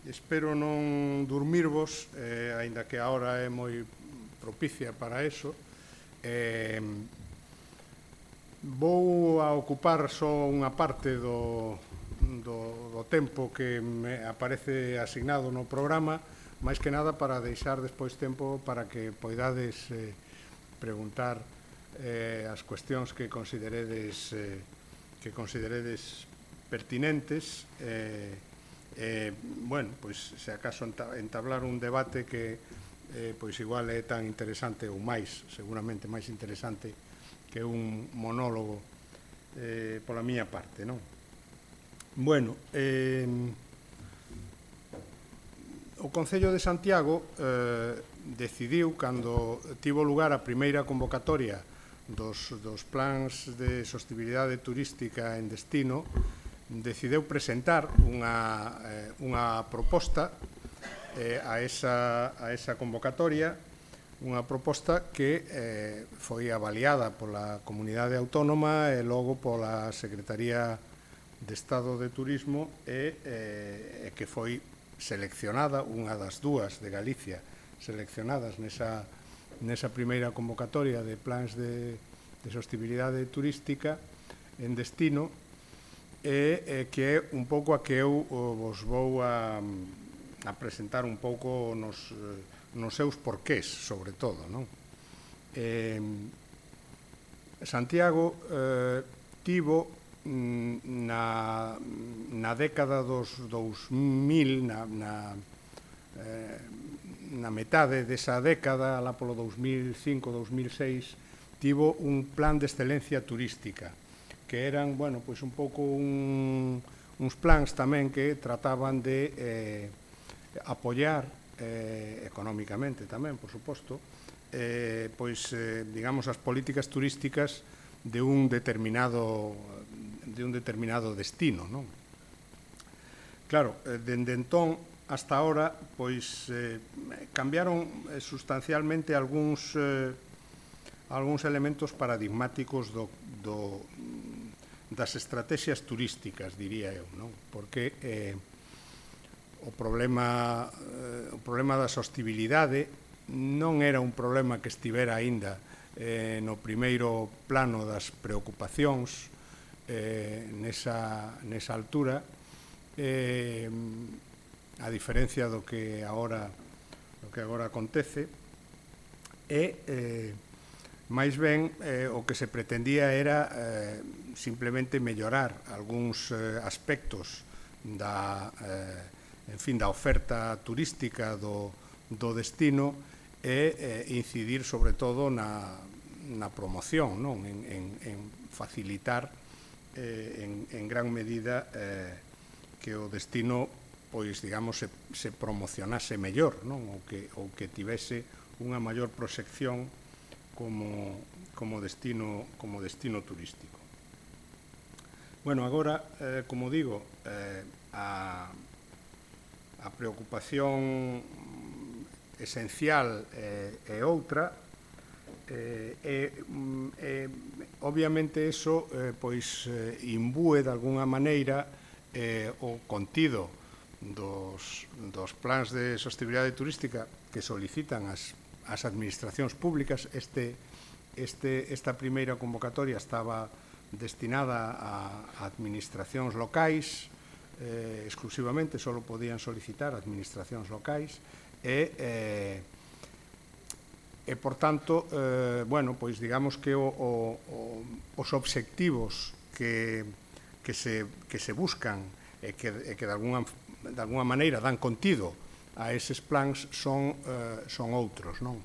Espero non dormirvos, aínda que a hora é moi propicia para eso. Vou a ocupar só unha parte do tempo que me aparece asignado no programa, máis que nada para deixar despois tempo para que poidades preguntar as cuestións que consideredes pertinentes. Bueno, pois se acaso entablar un debate que pois igual é tan interesante ou máis, seguramente máis interesante que un monólogo pola miña parte, non? Bueno, o Concello de Santiago decidiu, cando tivo lugar a primeira convocatoria dos plans de sostibilidade turística en destino, decidiu presentar unha proposta a esa convocatoria, unha proposta que foi avaliada pola Comunidade Autónoma e logo pola Secretaría de Estado de Turismo e que foi seleccionada, unha das dúas de Galicia seleccionadas nesa primeira convocatoria de plans de sostibilidade turística en destino, e que é un pouco a que eu vos vou a presentar un pouco nos seus porqués, sobre todo, non? Santiago tivo na década dos 2000, na metade desa década, alá polo 2005-2006, tivo un plan de excelencia turística, que eran, bueno, pois un pouco uns plans tamén que trataban de apoiar económicamente tamén, por suposto, pois, digamos, as políticas turísticas de un determinado destino, non? Claro, dende entón hasta ahora, pois, cambiaron sustancialmente algúns elementos paradigmáticos das estrategias turísticas, diría eu, non? Porque o problema da sostibilidade non era un problema que estivera aínda no primeiro plano das preocupacións nesa altura, a diferencia do que agora acontece, e máis ben o que se pretendía era simplemente mellorar algúns aspectos da oferta turística do destino e incidir sobre todo na promoción, non? En facilitar en gran medida que o destino, pois, digamos, se promocionase mellor, non? Ou que tivese unha maior proxección como destino turístico. Bueno, agora, como digo, a preocupación esencial é outra, obviamente iso pois imbúe de algunha maneira o contido dos plans de sostibilidade turística que solicitan as administracións públicas. Esta primeira convocatoria estaba destinada a administracións locais, exclusivamente, só podían solicitar administracións locais, e por tanto, bueno, pois digamos que os obxectivos que se buscan e que de alguna maneira dan contido a eses plans son outros, non?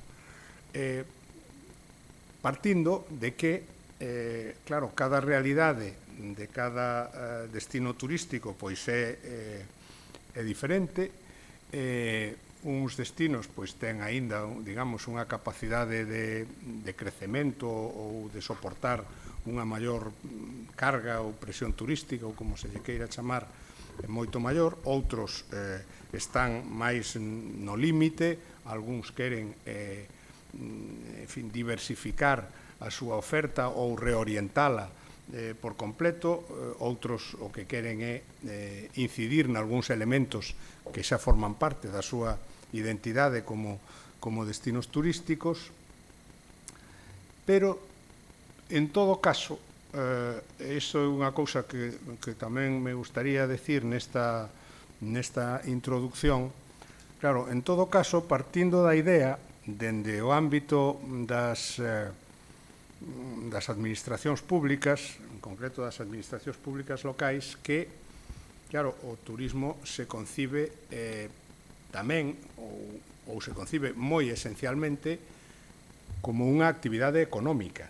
Partindo de que, claro, cada realidade de cada destino turístico pois é diferente. Uns destinos pois ten aínda, digamos, unha capacidade de crecemento ou de soportar unha maior carga ou presión turística, ou como se lle queira chamar, moito maior. Outros están máis no límite, algúns queren diversificar a súa oferta ou reorientala por completo, outros o que queren é incidir nalgúns elementos que xa forman parte da súa identidade como destinos turísticos, pero, en todo caso, iso é unha cousa que tamén me gustaría decir nesta introducción. Claro, en todo caso, partindo da idea, dende o ámbito das administracións públicas, en concreto das administracións públicas locais, que, claro, o turismo se concibe tamén, ou se concibe moi esencialmente, como unha actividade económica,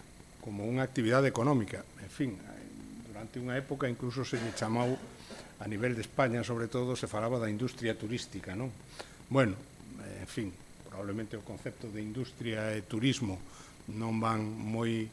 En fin, durante unha época incluso se lle chamou, a nivel de España, sobre todo, se falaba da industria turística, non? Bueno, en fin, probablemente o concepto de industria e turismo non van moi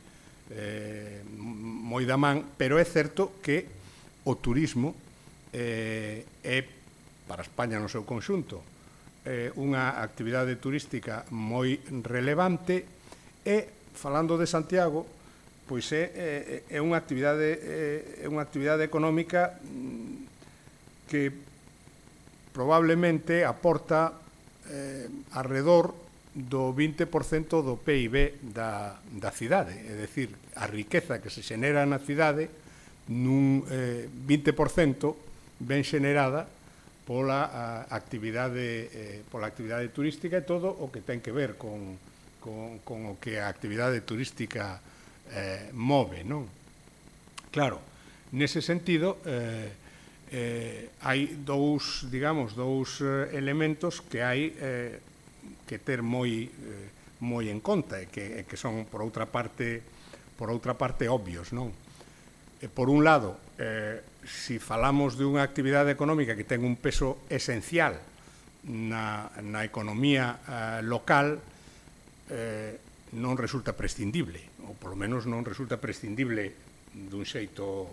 da man, pero é certo que o turismo é, para España no seu conxunto, unha actividade turística moi relevante e, falando de Santiago, pois é unha actividade económica que probablemente aporta alrededor do 20% do PIB da cidade, é dicir, a riqueza que se xenera na cidade nun 20% ben xenerada pola actividade turística e todo o que ten que ver con o que a actividade turística move, non? Claro, nese sentido, hai dous elementos que hai que ter moi en conta e que son, por outra parte, obvios, non? Por un lado, se falamos de unha actividade económica que ten un peso esencial na economía local, non resulta prescindible, ou polo menos non resulta prescindible dun xeito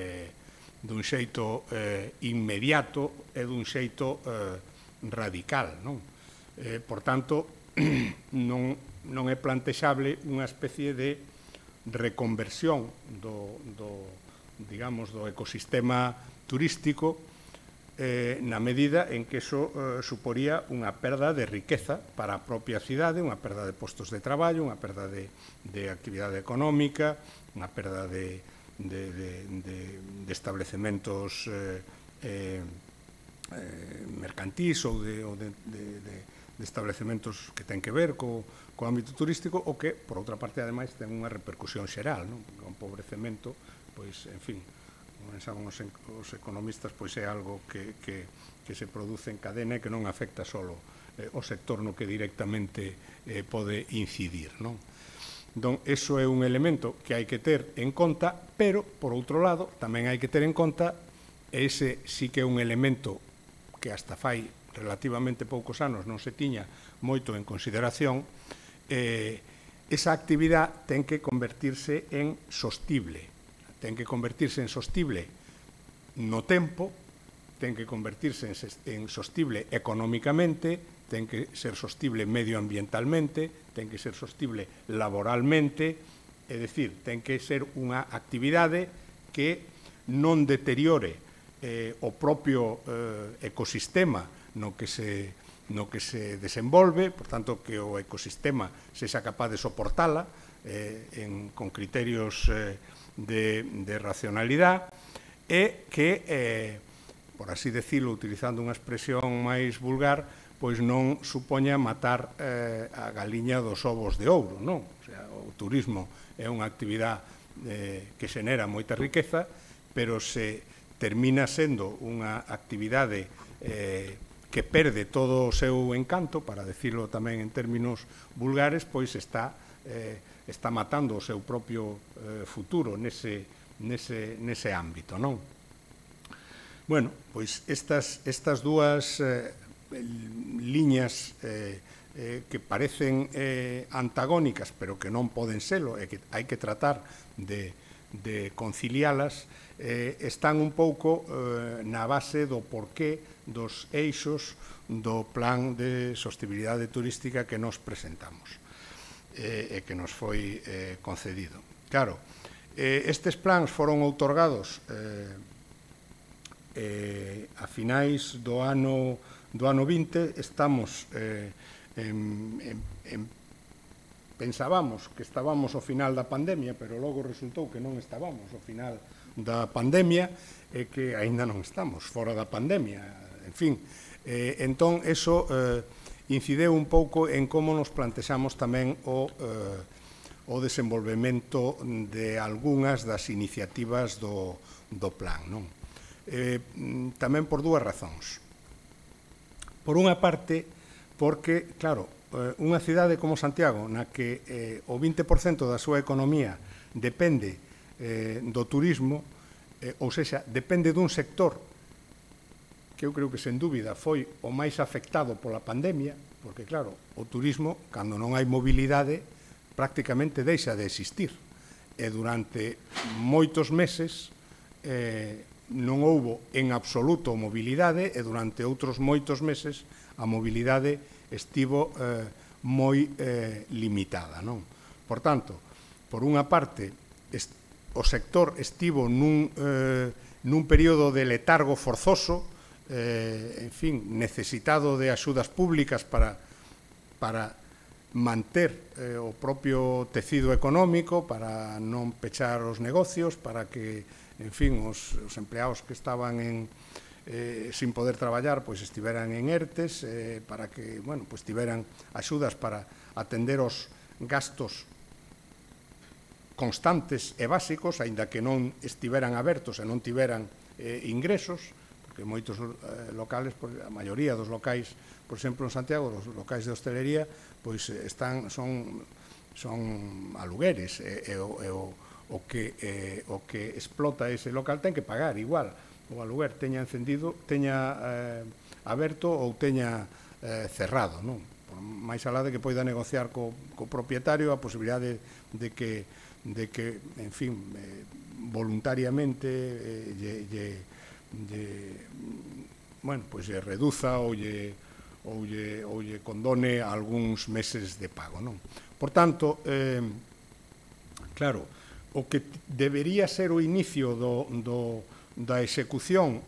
inmediato e dun xeito radical, non? Por tanto, non é plantexable unha especie de reconversión do ecosistema turístico na medida en que iso suporía unha perda de riqueza para a propia cidade, unha perda de postos de traballo, unha perda de actividade económica, unha perda de establecementos mercantís ou de establecementos que ten que ver co ámbito turístico, o que, por outra parte, ademais, ten unha repercusión xeral, non? O empobrecemento, pois, en fin, como pensaban os economistas, pois é algo que se produce en cadena e que non afecta só o sector no que directamente pode incidir, non? Entón, iso é un elemento que hai que ter en conta, pero, por outro lado, tamén hai que ter en conta, e ese sí que é un elemento que hasta fai relativamente poucos anos non se tiña moito en consideración, esa actividade ten que convertirse en sostible. Ten que convertirse en sostible no tempo, ten que convertirse en sostible económicamente, ten que ser sostible medioambientalmente, ten que ser sostible laboralmente, é dicir, ten que ser unha actividade que non deteriore o propio ecosistema no que se desenvolve, por tanto, que o ecosistema sexa capaz de soportala con criterios de racionalidade e que, por así decirlo, utilizando unha expresión máis vulgar, pois non supoña matar a galiña dos ovos de ouro, non? O sea, o turismo é unha actividade que xenera moita riqueza, pero se termina sendo unha actividade que perde todo o seu encanto, para decirlo tamén en términos vulgares, pois está matando o seu propio futuro nese ámbito, non? Bueno, pois estas dúas liñas que parecen antagónicas, pero que non poden selo, e que hai que tratar de concilialas, están un pouco na base do porqué dos eixos do plan de sostibilidade turística que nos presentamos e que nos foi concedido. Claro, Estes plans foron outorgados a finais do ano 20, estamos pensábamos que estábamos ao final da pandemia, pero logo resultou que non estábamos ao final da pandemia e que aínda non estamos fora da pandemia, en fin. Entón, eso incideu un pouco en como nos plantexamos tamén o desenvolvemento de algunhas das iniciativas do plan, non? Tamén por dúas razóns. Por unha parte, porque, claro, unha cidade como Santiago, na que o 20% da súa economía depende do turismo, ou seja, depende dun sector que eu creo que, sen dúbida, foi o máis afectado pola pandemia, porque, claro, o turismo, cando non hai mobilidade, prácticamente deixa de existir. E durante moitos meses non houbo en absoluto mobilidade e durante outros moitos meses a mobilidade estivo moi limitada, non? Por tanto, por unha parte, o sector estivo nun período de letargo forzoso, en fin, necesitado de axudas públicas para manter o propio tecido económico, para non pechar os negocios, para que, en fin, os empleados que estaban sin poder traballar, pois estiveran en ERTES, para que, bueno, pois tiveran axudas para atender os gastos constantes e básicos, aínda que non estiveran abertos e non tiveran ingresos, porque moitos locales, a maioría dos locais, por exemplo, en Santiago, os locais de hostelería, pois son alugueres, e o que explota ese local ten que pagar igual o aluguer, teña encendido, teña aberto ou teña cerrado, non? Por máis alá de que poida negociar co propietario a posibilidade de que, en fin, voluntariamente bueno, pois lle reduza ou lle condone algúns meses de pago, non? Por tanto, claro, o que debería ser o inicio da execución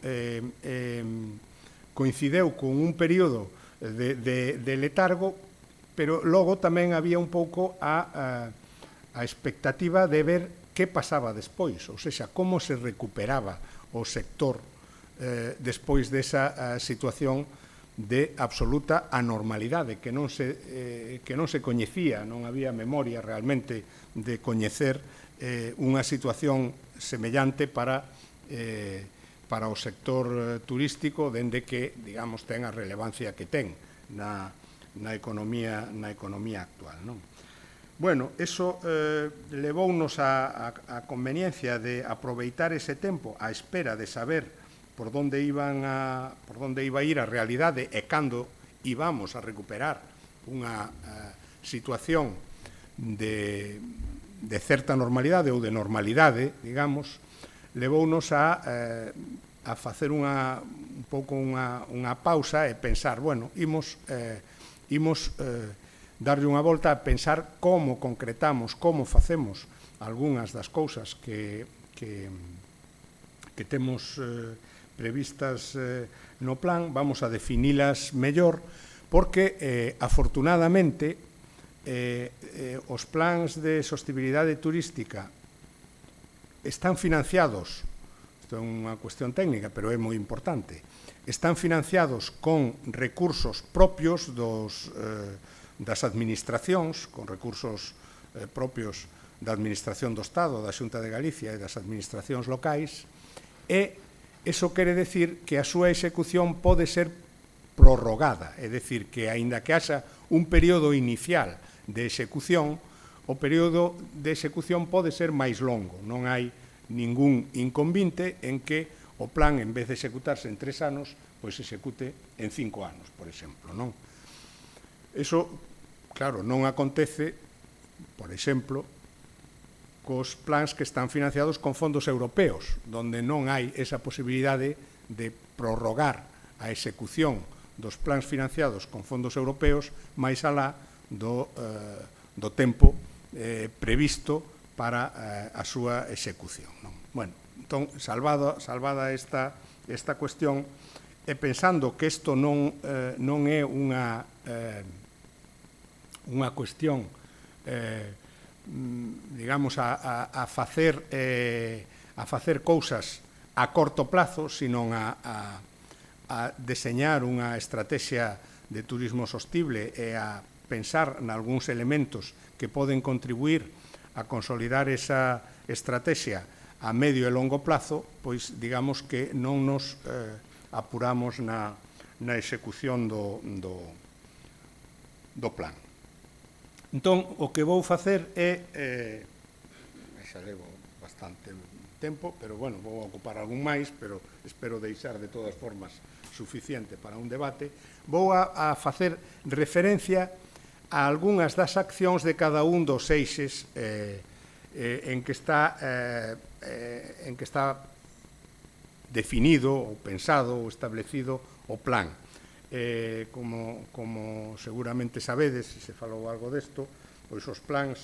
coincideu con un período de letargo, pero logo tamén había un pouco a expectativa de ver que pasaba despois, ou seja, como se recuperaba o sector despois desa situación de absoluta anormalidade, que non se coñecía, non había memoria realmente de coñecer unha situación semellante para o sector turístico, dende que, digamos, ten a relevancia que ten na economía actual, non? Bueno, eso levounos a conveniencia de aproveitar ese tempo á espera de saber por onde iba a ir a realidade e cando íbamos a recuperar unha situación de certa normalidade ou de normalidade, digamos, levounos a facer un pouco unha pausa e pensar, bueno, imos darlle unha volta a pensar como concretamos, como facemos algunhas das cousas que temos previstas no plan, vamos a definilas mellor, porque, afortunadamente, os plans de sostibilidade turística están financiados, isto é unha cuestión técnica, pero é moi importante, están financiados con recursos propios das administracións, con recursos propios da Administración do Estado, da Xunta de Galicia e das administracións locais, e iso quere decir que a súa execución pode ser prorrogada, é dicir, que aínda que haxa un período inicial de execución, o período de execución pode ser máis longo, non hai ningún inconvinte en que o plan, en vez de executarse en 3 anos, pois se execute en 5 anos, por exemplo, non? Iso, claro, non acontece, por exemplo, cos plans que están financiados con fondos europeos, donde non hai esa posibilidade de prorrogar a execución dos plans financiados con fondos europeos máis alá do tempo previsto para a súa execución. Bueno, entón, salvada esta cuestión, e pensando que isto non é unha cuestión, digamos, a facer cousas a corto plazo, sino a deseñar unha estrategia de turismo sostible e a pensar nalgúns elementos que poden contribuir a consolidar esa estrategia a medio e longo plazo, pois digamos que non nos apuramos na execución do plan. Entón, o que vou facer é, xa levo bastante tempo, pero, bueno, vou ocupar algún máis, pero espero deixar de todas formas suficiente para un debate. Vou a facer referencia a algunhas das accións de cada un dos eixes en que está definido ou pensado ou establecido o plan. Como seguramente sabedes, se se falou algo desto, pois os plans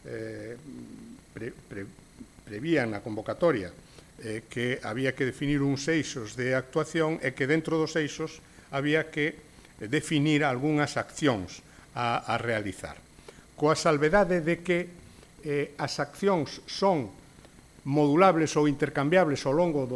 prevían na convocatoria que había que definir uns eixos de actuación e que dentro dos eixos había que definir algunhas accións a realizar. Coa salvedade de que as accións son modulables ou intercambiables ao longo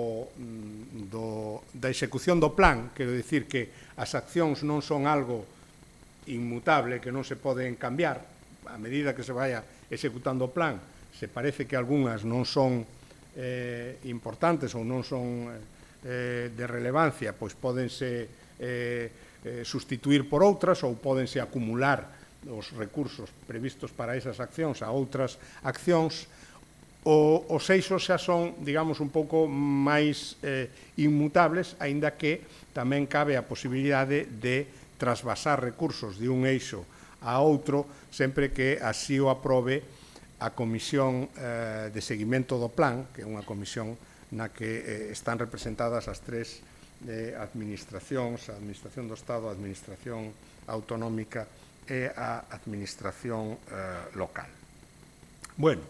da execución do plan, quero dicir que as accións non son algo inmutable, que non se poden cambiar a medida que se vaya executando o plan. Se parece que algunhas non son importantes ou non son de relevancia, pois pódense sustituir por outras ou pódense acumular os recursos previstos para esas accións a outras accións. Os eixos xa son, digamos, un pouco máis inmutables, aínda que tamén cabe a posibilidade de trasvasar recursos de un eixo a outro sempre que así o aprobe a Comisión de Seguimento do Plan, que é unha comisión na que están representadas as tres administracións, a Administración do Estado, a Administración Autonómica e a Administración local. Bueno,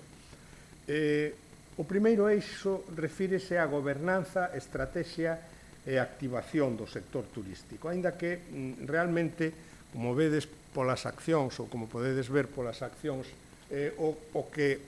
o primeiro eixo refírese á gobernanza, estrategia e activación do sector turístico, aínda que realmente, como vedes polas accións ou como podedes ver polas accións, o que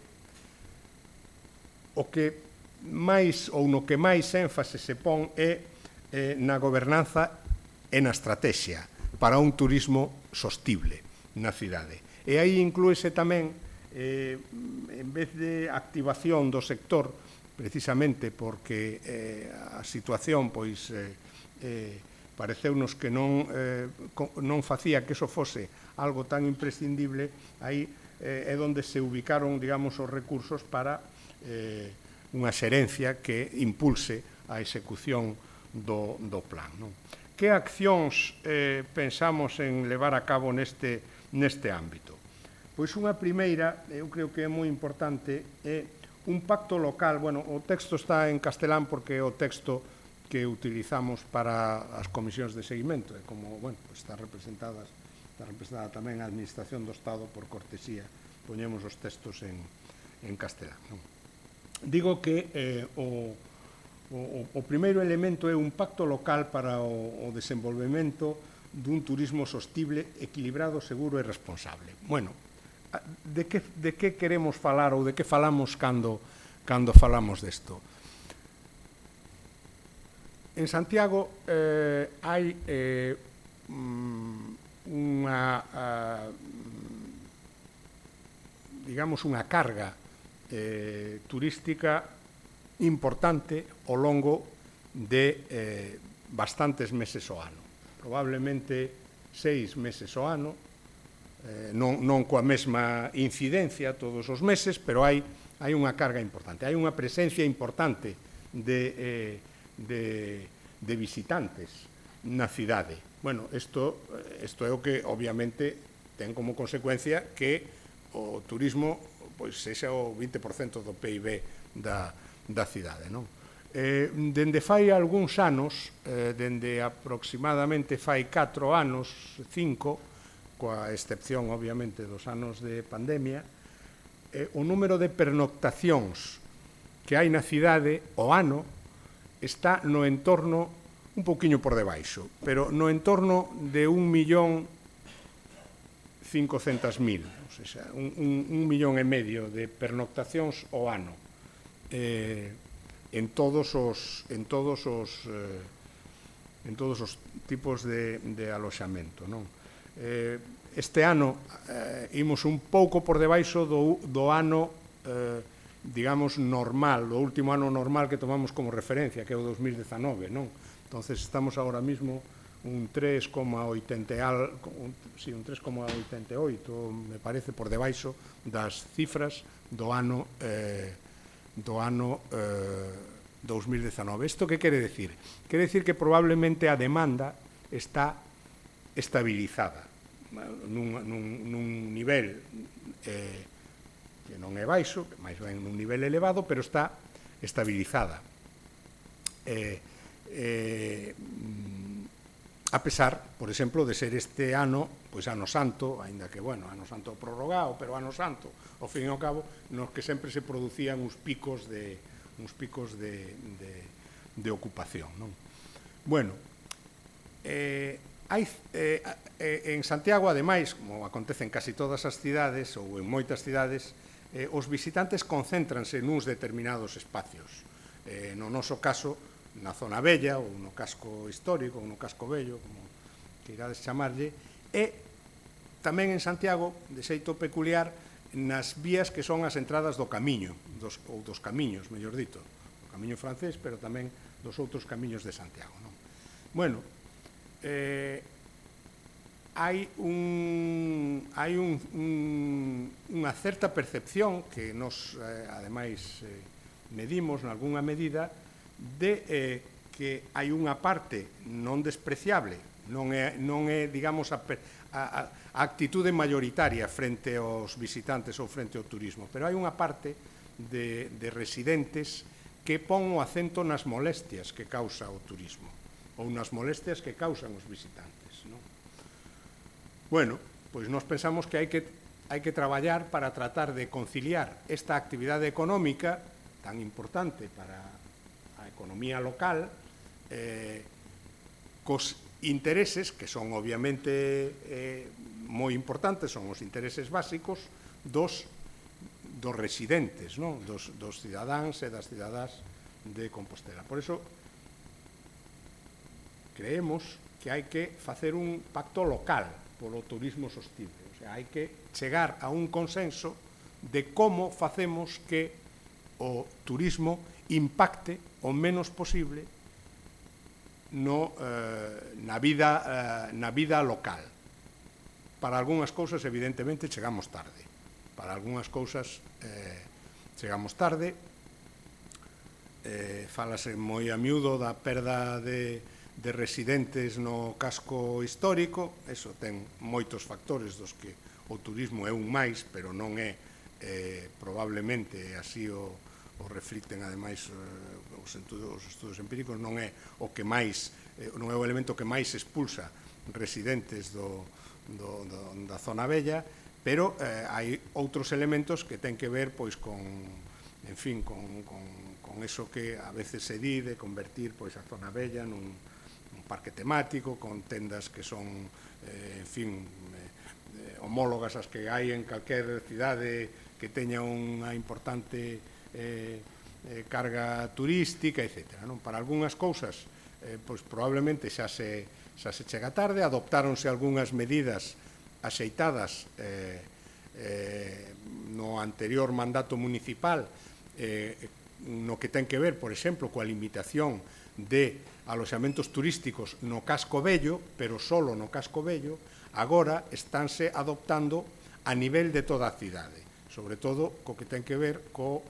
máis ou no que máis énfase se pon é na gobernanza e na estrategia para un turismo sostible na cidade. E aí inclúese tamén, en vez de activación do sector, precisamente porque a situación pois pareceunos que non facía que eso fose algo tan imprescindible, aí é onde se ubicaron, digamos, os recursos para unha xerencia que impulse a execución do plan. Que accións pensamos en levar a cabo neste ámbito? Pois unha primeira, eu creo que é moi importante, é un pacto local. Bueno, o texto está en castelán porque é o texto que utilizamos para as comisións de seguimento, e como, bueno, está representada tamén a Administración do Estado, por cortesía, poñemos os textos en castelán. Digo que o primeiro elemento é un pacto local para o desenvolvemento dun turismo sostible, equilibrado, seguro e responsable. Bueno, de que queremos falar ou de que falamos cando falamos desto? En Santiago hai unha carga turística importante ao longo de bastantes meses ao ano. Probablemente 6 meses ao ano, non coa mesma incidencia todos os meses, pero hai unha carga importante, hai unha presencia importante de visitantes na cidade. Bueno, isto é o que obviamente ten como consecuencia que o turismo sexa o 20% do PIB da cidade. Dende fai algúns anos, dende aproximadamente fai 4 anos, 5, coa excepción obviamente dos anos de pandemia, o número de pernoctacións que hai na cidade o ano está no entorno, un pouquiño por debaixo, pero no entorno de 1.500.000, ou seja, 1,5 millón de pernoctacións ao ano en todos os tipos de aloxamento, non? Este ano imos un pouco por debaixo do ano digamos normal, o último ano normal que tomamos como referencia, que é o 2019, non? Entonces estamos agora mismo un 3,88, me parece, por debaixo das cifras do ano 2019. Isto que quere decir? Quere decir que probablemente a demanda está estabilizada nun nivel que non é baixo, máis ben nun nivel elevado, pero está estabilizada. A pesar, por exemplo, de ser este ano, pois ano santo, aínda que, bueno, ano santo prorrogado, pero ano santo, ao fin e ao cabo, nos que sempre se producían uns picos de ocupación, non? Bueno, en Santiago, ademais, como acontece en casi todas as cidades, ou en moitas cidades, os visitantes concéntranse nuns determinados espacios. No noso caso, na zona bella, ou no casco histórico, ou no casco vello, como queirades chamarlle, e tamén en Santiago, de xeito peculiar, nas vías que son as entradas do camiño, ou dos camiños, mellor dito, o camiño francés, pero tamén dos outros camiños de Santiago, non? Bueno, hai unha certa percepción que nos, ademais, medimos nalgúnha medida, de que hai unha parte non despreciable, non é, digamos, a actitude mayoritaria frente aos visitantes ou frente ao turismo, pero hai unha parte de residentes que pon o acento nas molestias que causa o turismo ou nas molestias que causan os visitantes, non? Bueno, pois nós pensamos que hai que traballar para tratar de conciliar esta actividade económica tan importante para economía local, cos intereses, que son obviamente moi importantes, son os intereses básicos dos residentes, non? Dos cidadáns e das cidadás de Compostela. Por iso, creemos que hai que facer un pacto local polo turismo sostible. O sea, hai que chegar a un consenso de como facemos que o turismo impacte o menos posible na vida local. Para algunhas cousas, evidentemente, chegamos tarde. Para algunhas cousas chegamos tarde. Fálase moi a miúdo da perda de residentes no casco histórico. Eso ten moitos factores dos que o turismo é un máis, pero non é probablemente así o reflicten, ademais, os estudos empíricos, non é o elemento que máis expulsa residentes da zona bella, pero hai outros elementos que ten que ver, pois, con eso que a veces se di de convertir, pois, a zona bella nun parque temático, con tendas que son, homólogas as que hai en calquer cidade que teña unha importante carga turística, etc. Para algunhas cousas, pois probablemente xa se chega tarde, adoptáronse algunhas medidas axeitadas no anterior mandato municipal, no que ten que ver, por exemplo, coa limitación de aloxamentos turísticos no casco vello, pero solo no casco vello. Agora estánse adoptando a nivel de toda a cidade, sobre todo co que ten que ver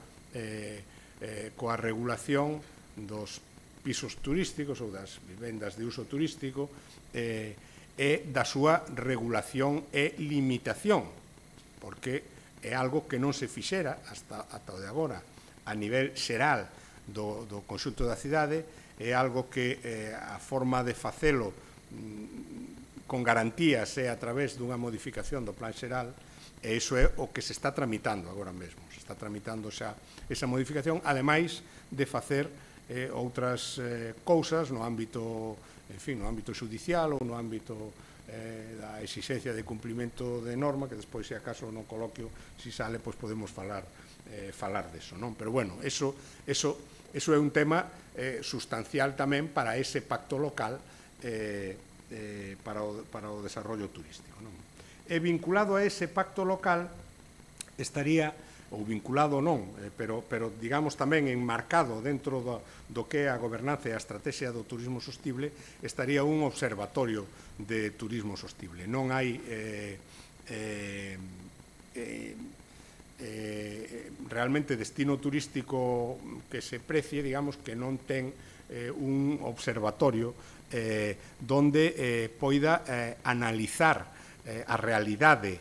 coa regulación dos pisos turísticos ou das vivendas de uso turístico e da súa regulación e limitación, porque é algo que non se fixera ata o de agora a nivel xeral do conxunto da cidade, é algo que a forma de facelo con garantías é a través dunha modificación do Plan Xeral, e iso é o que se está tramitando agora mesmo. Se está tramitando xa esa modificación, ademais de facer outras cousas no ámbito, en fin, no ámbito judicial ou no ámbito da exigencia de cumprimento de norma, que despois, se acaso, no coloquio, si sale, pois podemos falar deso, non? Pero, bueno, eso é un tema sustancial tamén para ese pacto local para o desarrollo turístico, non? E vinculado a ese pacto local estaría, ou vinculado non, pero digamos tamén enmarcado dentro do que é a gobernanza e a estrategia do turismo sostible, estaría un observatorio de turismo sostible. Non hai realmente destino turístico que se precie, digamos, que non ten un observatorio donde poida analizar a realidade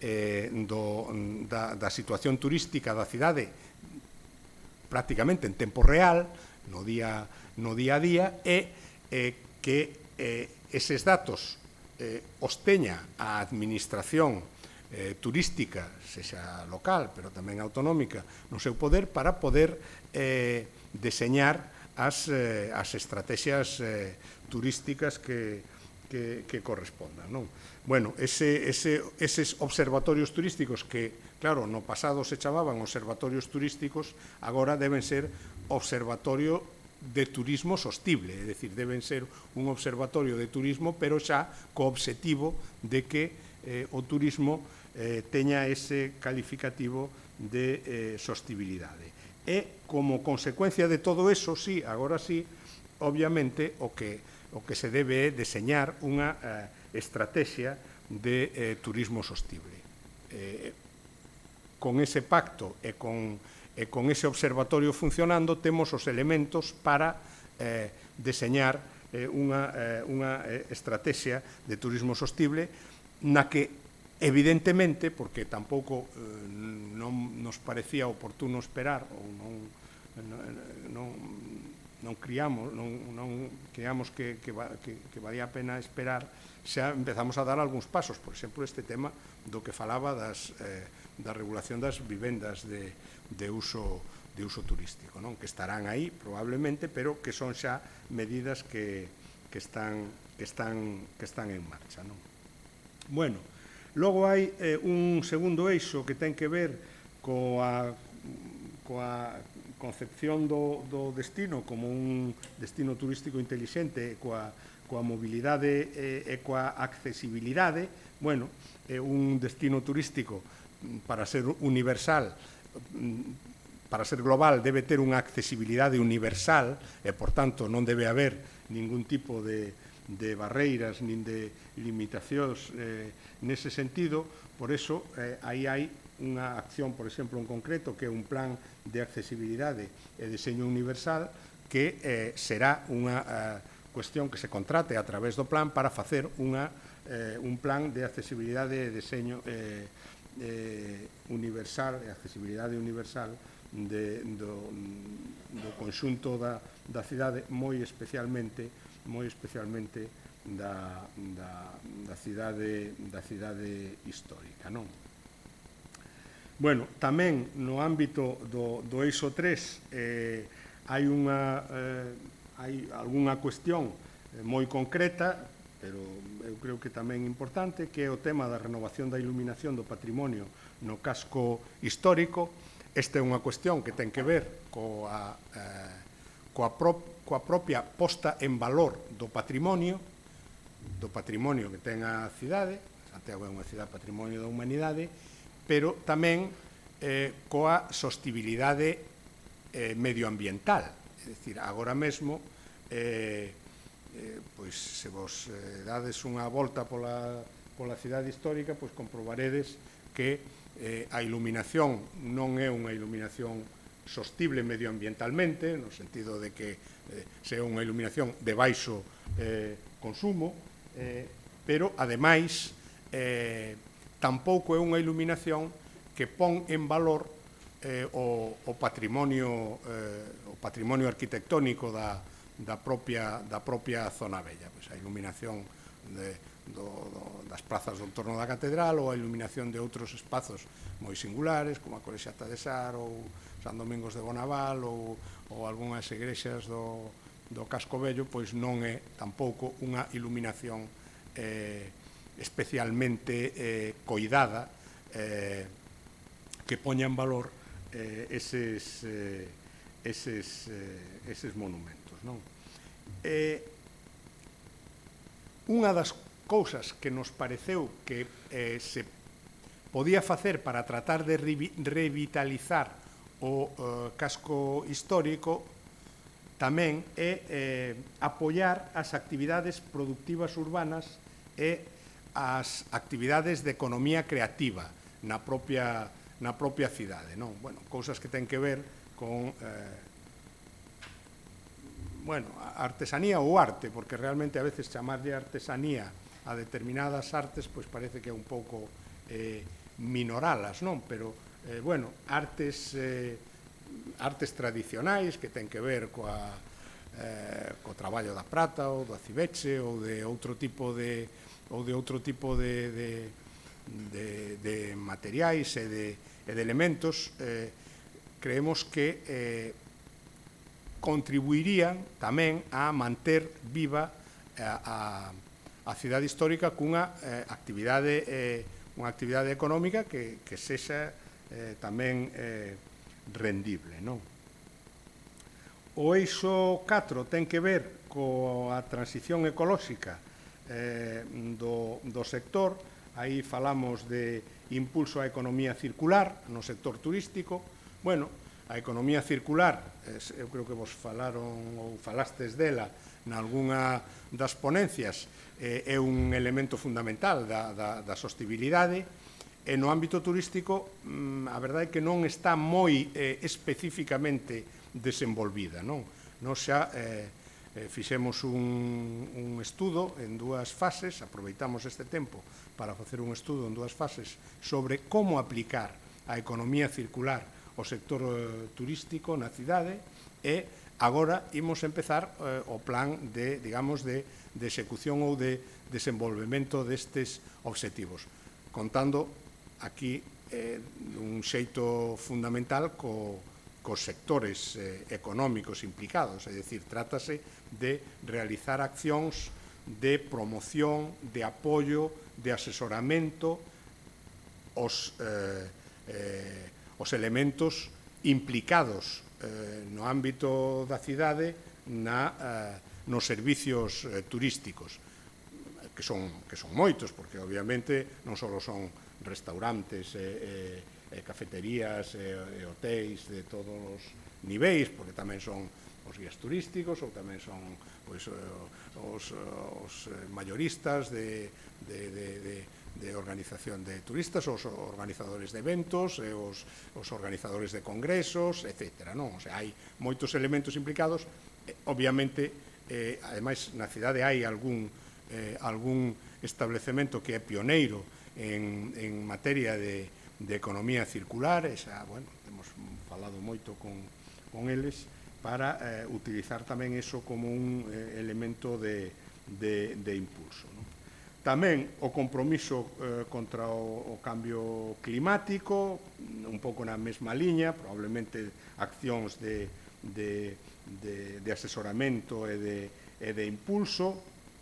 da situación turística da cidade prácticamente en tempo real, no día a día, e que eses datos os teña a administración turística, sexa local, pero tamén autonómica, no seu poder, para poder deseñar as estrategias turísticas que correspondan, non? Bueno, eses observatorios turísticos que, claro, no pasado se chamaban observatorios turísticos, agora deben ser observatorio de turismo sostible, é dicir, deben ser un observatorio de turismo, pero xa co obxectivo de que o turismo teña ese calificativo de sostibilidade. E, como consecuencia de todo eso, sí, agora sí, obviamente, o que se debe é deseñar unha estrategia de turismo sostible. Con ese pacto e con ese observatorio funcionando, temos os elementos para deseñar unha estrategia de turismo sostible na que, evidentemente, porque tampouco non nos parecía oportuno esperar ou non creamos que valía a pena esperar, xa empezamos a dar algúns pasos. Por exemplo, este tema do que falaba da regulación das vivendas de uso turístico, non? Que estarán aí probablemente, pero que son xa medidas que están en marcha, non? Bueno, logo hai un segundo eixo que ten que ver coa concepción do destino como un destino turístico intelixente, coa mobilidade e coa accesibilidade. Bueno, un destino turístico, para ser universal, para ser global, debe ter unha accesibilidade universal e, por tanto, non debe haber ningún tipo de barreiras nin de limitacións nese sentido. Por eso, aí hai unha acción, por exemplo, en concreto, que é un plan de accesibilidade e deseño universal, que será unha cuestión que se contrate a través do plan para facer un plan de accesibilidade e deseño universal e accesibilidade universal do conxunto da cidade, moi especialmente da cidade histórica, non? Bueno, tamén no ámbito do eixo 3 hai algunha cuestión moi concreta, pero eu creo que tamén importante, que é o tema da renovación da iluminación do patrimonio no casco histórico. Esta é unha cuestión que ten que ver coa propia posta en valor do patrimonio que ten a cidade. Santiago é unha cidade patrimonio da humanidade, pero tamén coa sostibilidade medioambiental. É dicir, agora mesmo, pois, se vos dades unha volta pola cidade histórica, pois comprobaredes que a iluminación non é unha iluminación sostible medioambientalmente, no sentido de que sea unha iluminación de baixo consumo, pero, ademais, tampouco é unha iluminación que pon en valor o patrimonio arquitectónico da propia zona bella. Pois a iluminación das prazas do entorno da catedral ou a iluminación de outros espazos moi singulares, como a Colexiata de Sar ou San Domingos de Bonaval ou algunhas igrexas do Casco Vello, pois non é tampouco unha iluminación especialmente coidada que poña en valor eses monumentos, non? Unha das cousas que nos pareceu que se podía facer para tratar de revitalizar o casco histórico tamén é apoiar as actividades productivas urbanas e as actividades de economía creativa na propia cidade, non? Bueno, cousas que ten que ver con a artesanía ou arte, porque realmente a veces chamarlle artesanía a determinadas artes, pois parece que é un pouco minoralas, non? Pero, artes tradicionais que ten que ver co traballo da prata ou do acibeche ou de outro tipo de materiais e de elementos, creemos que contribuirían tamén a manter viva a cidade histórica cunha actividade económica que sexa tamén rendible, non? O eixo 4 ten que ver coa transición ecolóxica do sector. Aí falamos de impulso á economía circular no sector turístico. Bueno, a economía circular, eu creo que vos falaron ou falastes dela nalgúna das ponencias, é un elemento fundamental da sostibilidade, e no ámbito turístico a verdade é que non está moi especificamente desenvolvida, non? Nos xa fixemos un estudo en dúas fases, aproveitamos este tempo para facer un estudo en dúas fases sobre como aplicar a economía circular ao sector turístico na cidade, e agora imos empezar o plan de execución ou de desenvolvemento destes obxectivos, contando aquí un xeito fundamental cos sectores económicos implicados, é dicir, trátase de realizar accións de promoción, de apoio, de asesoramento aos elementos implicados no ámbito da cidade nos servicios turísticos, que son moitos, porque obviamente non só son restaurantes e cafeterías e hotéis de todos os niveis, porque tamén son os guías turísticos ou tamén son os mayoristas de organización de turistas, os organizadores de eventos, os organizadores de congresos, etc. O sea, hai moitos elementos implicados. Obviamente, ademais, na cidade hai algún establecemento que é pioneiro en materia de economía circular, temos falado moito con eles para utilizar tamén iso como un elemento de impulso. Tamén o compromiso contra o cambio climático, un pouco na mesma liña, probablemente accións de asesoramento e de impulso,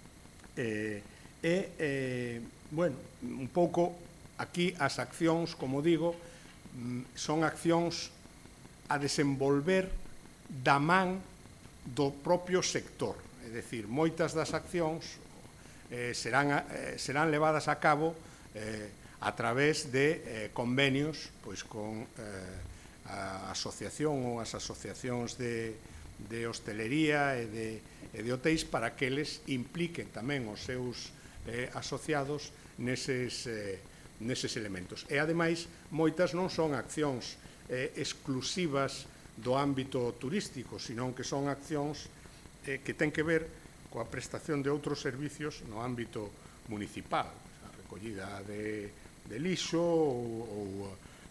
un pouco aquí as accións, como digo, son accións a desenvolver da man do propio sector, é dicir, moitas das accións serán levadas a cabo a través de convenios con a asociación ou as asociacións de hostelería e de hotéis, para que eles impliquen tamén os seus asociados neses elementos. E, ademais, moitas non son accións exclusivas do ámbito turístico, senón que son accións que ten que ver coa prestación de outros servicios no ámbito municipal, a recollida de lixo ou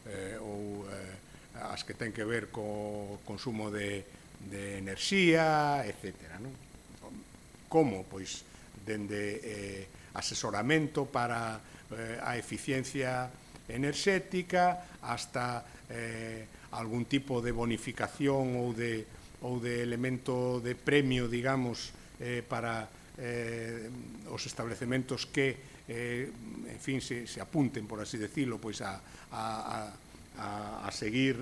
as que ten que ver co consumo de enerxía, etc. Como? Pois, dende asesoramento para a eficiencia enerxética, hasta algún tipo de bonificación ou de elemento de premio, digamos, para os establecementos que, en fin, se apunten, por así decirlo, pois a seguir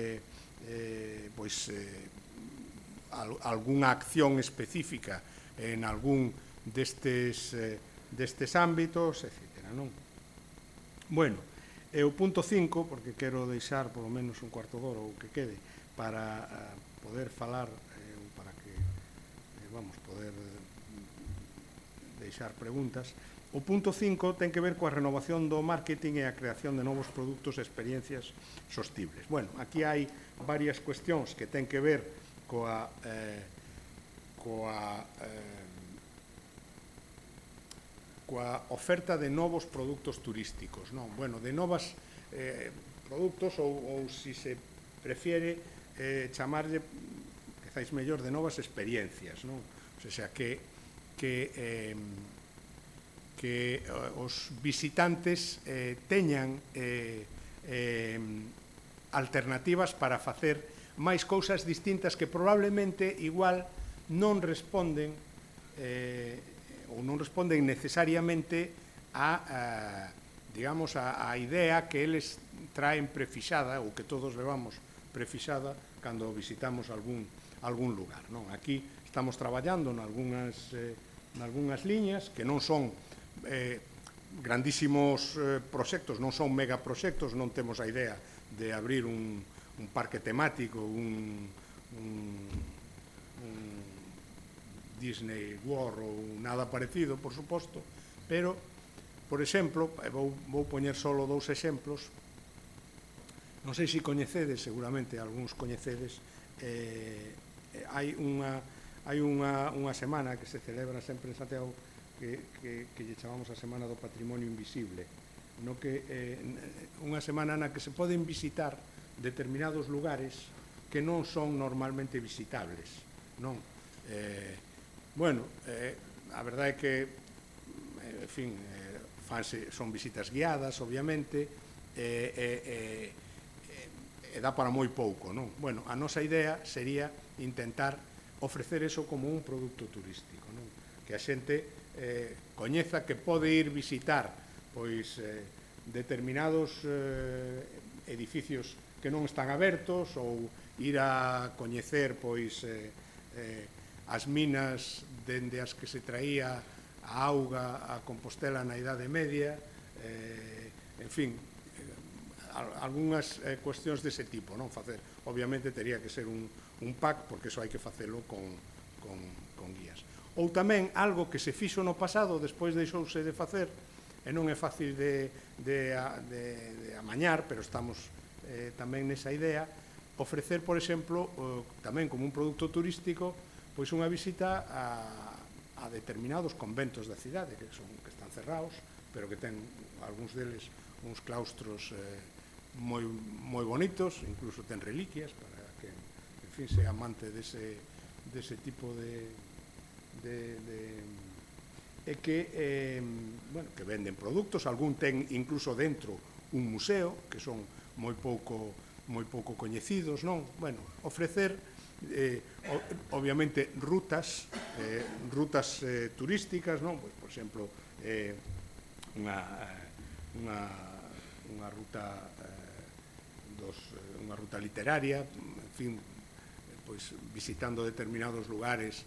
pois algunha acción específica en algún destes ámbitos, etc. Bueno, e o punto 5, porque quero deixar polo menos un cuarto de hora ou que quede para poder falar, para que vamos poder deixar preguntas. O punto 5 ten que ver coa renovación do marketing e a creación de novos produtos e experiencias sostibles. Bueno, aquí hai varias cuestións que ten que ver coa oferta de novos produtos turísticos, non? Bueno, de novos produtos ou se se prefiere chamarlle, quizáis mellor, de novas experiencias, non? O sea, que os visitantes teñan alternativas para facer máis cousas distintas que probablemente igual non responden ou non responden necesariamente a digamos, a idea que eles traen prefixada ou que todos levamos prefixada cando visitamos algún lugar, non? Aquí estamos traballando nalgúnas liñas que non son grandísimos proxectos, non son megaproxectos, non temos a idea de abrir un parque temático, un Disney World ou nada parecido, por suposto, pero, por exemplo, vou poñer solo 2 exemplos. Non sei se coñecedes, seguramente algúns coñecedes, hai unha semana que se celebra sempre en Santiago que lle chamamos a Semana do Patrimonio Invisible, unha semana na que se poden visitar determinados lugares que non son normalmente visitables, non? Bueno, a verdade é que, en fin, son visitas guiadas, obviamente, e dá para moi pouco, non? Bueno, a nosa idea sería intentar ofrecer eso como un produto turístico, non? Que a xente coñeza que pode ir visitar pois determinados edificios que non están abertos ou ir a coñecer pois as minas dende as que se traía a auga a Compostela na Idade Media, en fin, algunhas cuestións dese tipo, non? Facer, obviamente, tería que ser un pack, porque iso hai que facelo con guías. Ou tamén, algo que se fixo no pasado, despois deixouse de facer, e non é fácil de amañar, pero estamos tamén nesa idea, ofrecer, por exemplo, tamén como un produto turístico, pois unha visita a determinados conventos da cidade que están cerrados, pero que ten algúns deles uns claustros moi bonitos, incluso ten reliquias para que, en fin, sea amante dese tipo e que venden produtos, algún ten incluso dentro un museo, que son moi pouco coñecidos, non? Bueno, ofrecer obviamente rutas turísticas, non? Pois, por exemplo, unha ruta literaria, en fin, pois visitando determinados lugares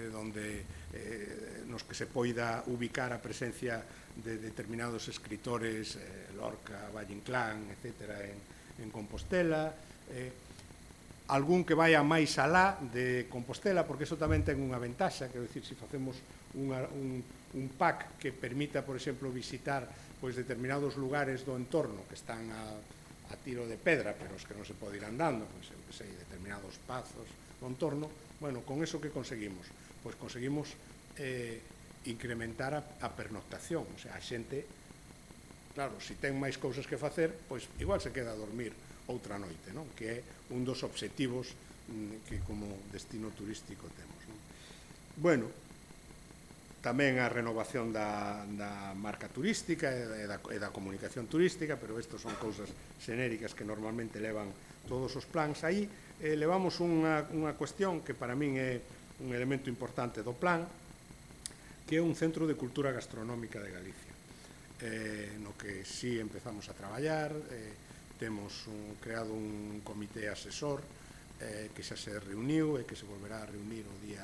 nos que se poida ubicar a presencia de determinados escritores, Lorca, Valle Inclán, etc., en Compostela, algún que vaya máis alá de Compostela, porque iso tamén ten unha ventaxa, quero dicir, se facemos un pack que permita, por exemplo, visitar pois determinados lugares do entorno que están a tiro de pedra, pero os que non se pode ir andando, pois, eu que sei, determinados pazos do entorno, bueno, con eso que conseguimos? Pois conseguimos incrementar a pernoctación, o sea, a xente, claro, se ten máis cousas que facer, pois igual se queda a dormir outra noite, non? Que é un dos obxectivos que como destino turístico temos, non? Bueno, tamén a renovación da marca turística e da comunicación turística, pero estes son cousas xenéricas que normalmente levan todos os plans. Aí levamos unha cuestión que para min é un elemento importante do plan, que é un centro de cultura gastronómica de Galicia, no que sí empezamos a traballar. Temos creado un comité asesor que xa se reuniu e que se volverá a reunir o día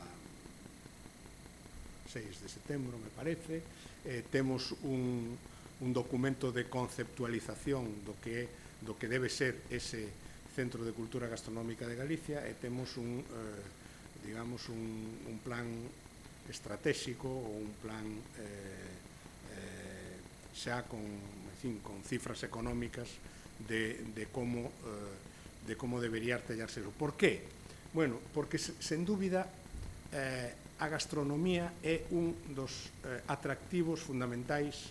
6 de setembro, me parece. Temos un documento de conceptualización do que debe ser ese Centro de Cultura Gastronómica de Galicia, e temos digamos, un plan estratégico ou un plan xa con cifras económicas de como debería artellarse. Por qué? Bueno, porque sen dúbida a gastronomía é un dos atractivos fundamentais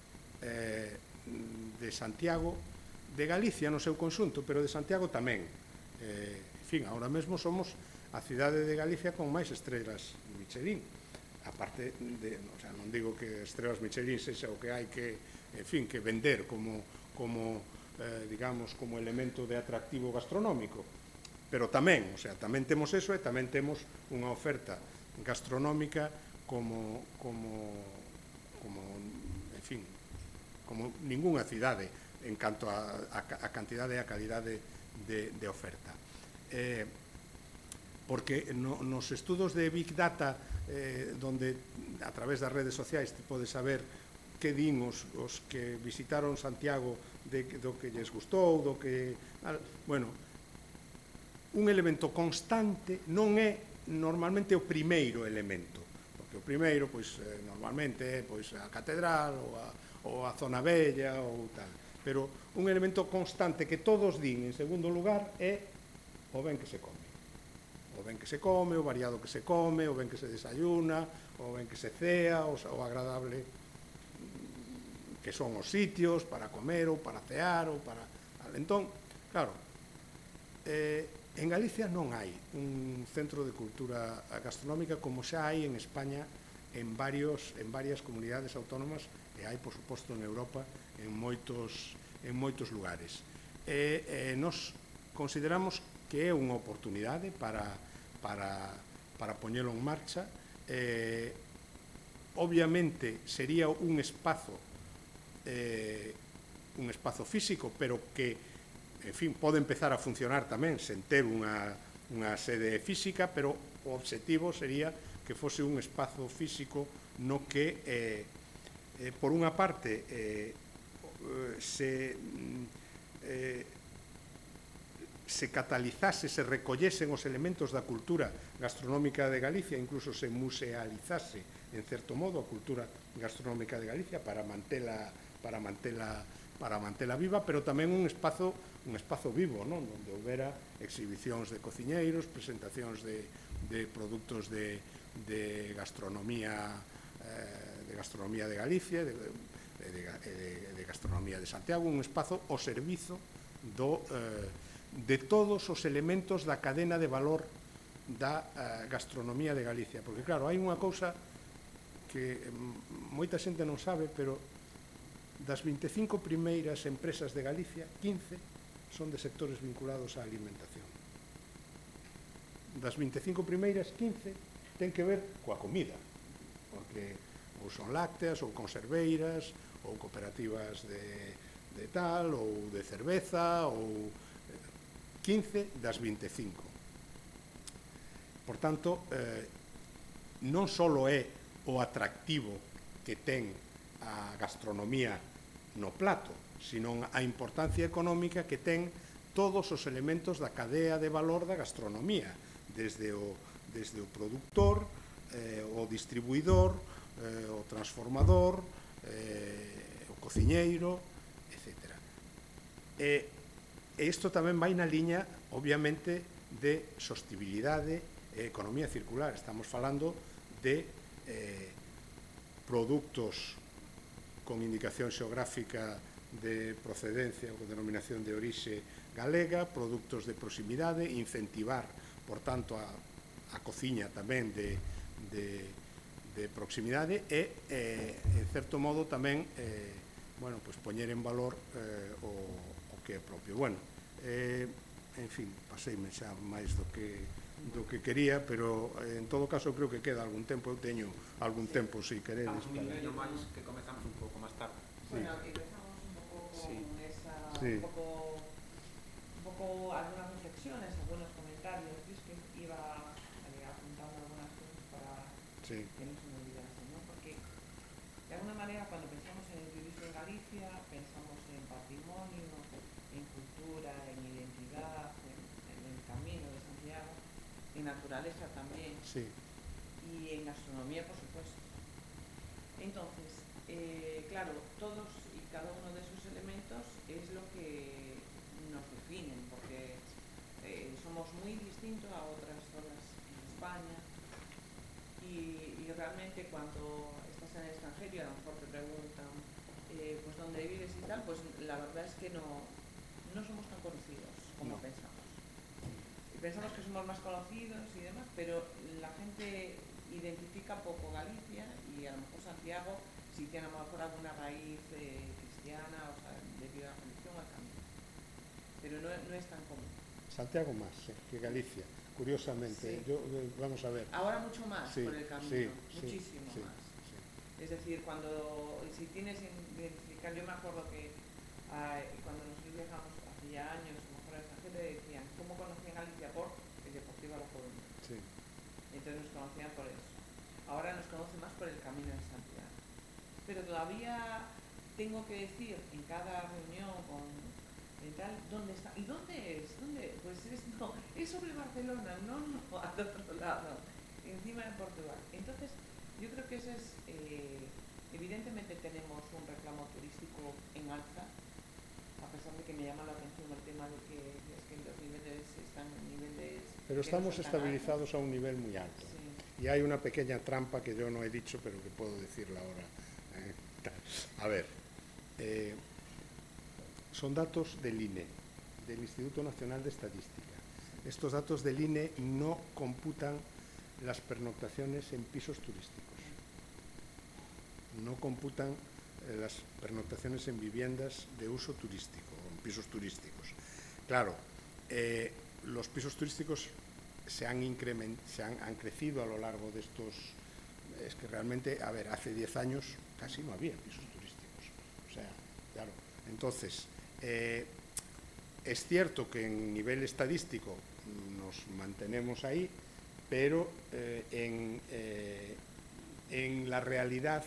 de Santiago, de Galicia no seu conxunto, pero de Santiago tamén. En fin, ahora mesmo somos a cidade de Galicia con máis estrelas Michelin. Aparte de, non digo que estrelas Michelin sexa o que hai que, en fin, que vender como digamos, como elemento de atractivo gastronómico, pero tamén, tamén temos eso, e tamén temos unha oferta gastronómica como en fin, como ningunha cidade en canto a cantidade e a calidade de oferta. Porque nos estudos de Big Data, donde a través das redes sociais te podes saber que din os que visitaron Santiago do que lles gustou, do que... Bueno, un elemento constante non é normalmente o primeiro elemento, porque o primeiro, normalmente, é a catedral ou a zona bella ou tal, pero un elemento constante que todos din en segundo lugar é o ben que se come. O ben que se come, o variado que se come, o ben que se desayuna, o ben que se cea, o agradable que son os sitios para comer ou para cear ou para... Entón, claro, en Galicia non hai un centro de cultura gastronómica como xa hai en España en varias comunidades autónomas, e hai, por suposto, en Europa en moitos lugares. Nos consideramos que é unha oportunidade para poñelo en marcha. Obviamente sería un espazo físico, pero que, en fin, pode empezar a funcionar tamén sen ter unha sede física, pero o obxectivo sería que fose un espazo físico no que, por unha parte, se catalizase, se recollesen os elementos da cultura gastronómica de Galicia, incluso se musealizase, en certo modo, a cultura gastronómica de Galicia para mantela viva, pero tamén un espazo vivo, onde houbera exhibicións de cociñeiros, presentacións de produtos de gastronomía de Galicia, de gastronomía de Santiago, un espazo ao servizo de todos os elementos da cadena de valor da gastronomía de Galicia. Porque, claro, hai unha cousa que moita xente non sabe, pero das 25 primeiras empresas de Galicia, 15 son de sectores vinculados á alimentación. Das 25 primeiras, 15 ten que ver coa comida, porque ou son lácteas, ou conserveiras, ou cooperativas de tal, ou de cerveza, ou 15 das 25. Por tanto, non só é o atractivo que ten a gastronomía no plato, sino a importancia económica que ten todos os elementos da cadea de valor da gastronomía, desde o produtor, o distribuidor, o transformador, o cociñeiro, etc. E isto tamén vai na liña, obviamente, de sostibilidade e economía circular. Estamos falando de produtos con indicación xeográfica de procedencia ou denominación de orixe galega, produtos de proximidade, incentivar, por tanto, a cociña tamén de proximidade e, en certo modo, tamén poñer en valor o que é propio. Bueno, en fin, paseime xa máis do que quería, pero en todo caso creo que queda algún tempo. Eu teño algún tempo, se queredes. Estamos un minuto máis, que comezamos un pouco máis tarde. Bueno, empezamos un pouco con esa, un pouco algunas reflexiones, algunos comentarios. Yo es que iba apuntando algunas cosas para que no se me olvidasen, ¿no? Porque de alguna manera cuando pensamos en el turismo en Galicia, pensamos en patrimonio, en cultura, en identidad, en el camino de Santiago, en naturaleza también, y en gastronomía, por supuesto. Entonces, claro, todos y cada uno de esos elementos es lo que nos definen, porque somos muy distintos a otras zonas en España, y realmente cuando estás en el extranjero y a lo mejor te preguntan pues dónde vives y tal, pues la verdad es que no somos tan conocidos como pensamos. Y pensamos que somos más conocidos y demás, pero la gente identifica poco Galicia, y a lo mejor Santiago sí tiene a lo mejor alguna raíz cristiana, o sea, debido a la religión, al camino, pero no es tan común. Santiago más que Galicia, curiosamente. Vamos a ver. Ahora mucho más por el camino, muchísimo más. Es decir, si tienes que identificar, yo me acuerdo que cuando nosotros viajamos hace ya años, a lo mejor al extranjero, decían, ¿cómo conocían Galicia? Por el Deportivo La Coruña. Entonces nos conocían por eso. Ahora nos conocen más por el Camino de Santiago. Pero todavía tengo que decir en cada reunión tal, ¿dónde está? ¿Y dónde es? Pues es sobre Barcelona, no, al otro lado, encima de Portugal. Entonces, yo creo que eso es, evidentemente tenemos un reclamo turístico en alza, a pesar de que me llama la atención el tema de que los niveles están en niveles... Pero estamos estabilizados a un nivel muy alto. Y hay una pequeña trampa que yo no he dicho, pero que puedo decirla ahora. A ver, son datos del INE, del Instituto Nacional de Estadística. Estos datos del INE no computan las pernoctaciones en pisos turísticos. No computan las pernoctaciones en viviendas de uso turístico, en pisos turísticos. Claro, los pisos turísticos han crecido a lo largo de estos... Es que realmente, a ver, hace 10 años casi no había pisos turísticos. O sea, claro, entonces, es cierto que en nivel estadístico nos mantenemos ahí, pero en la realidad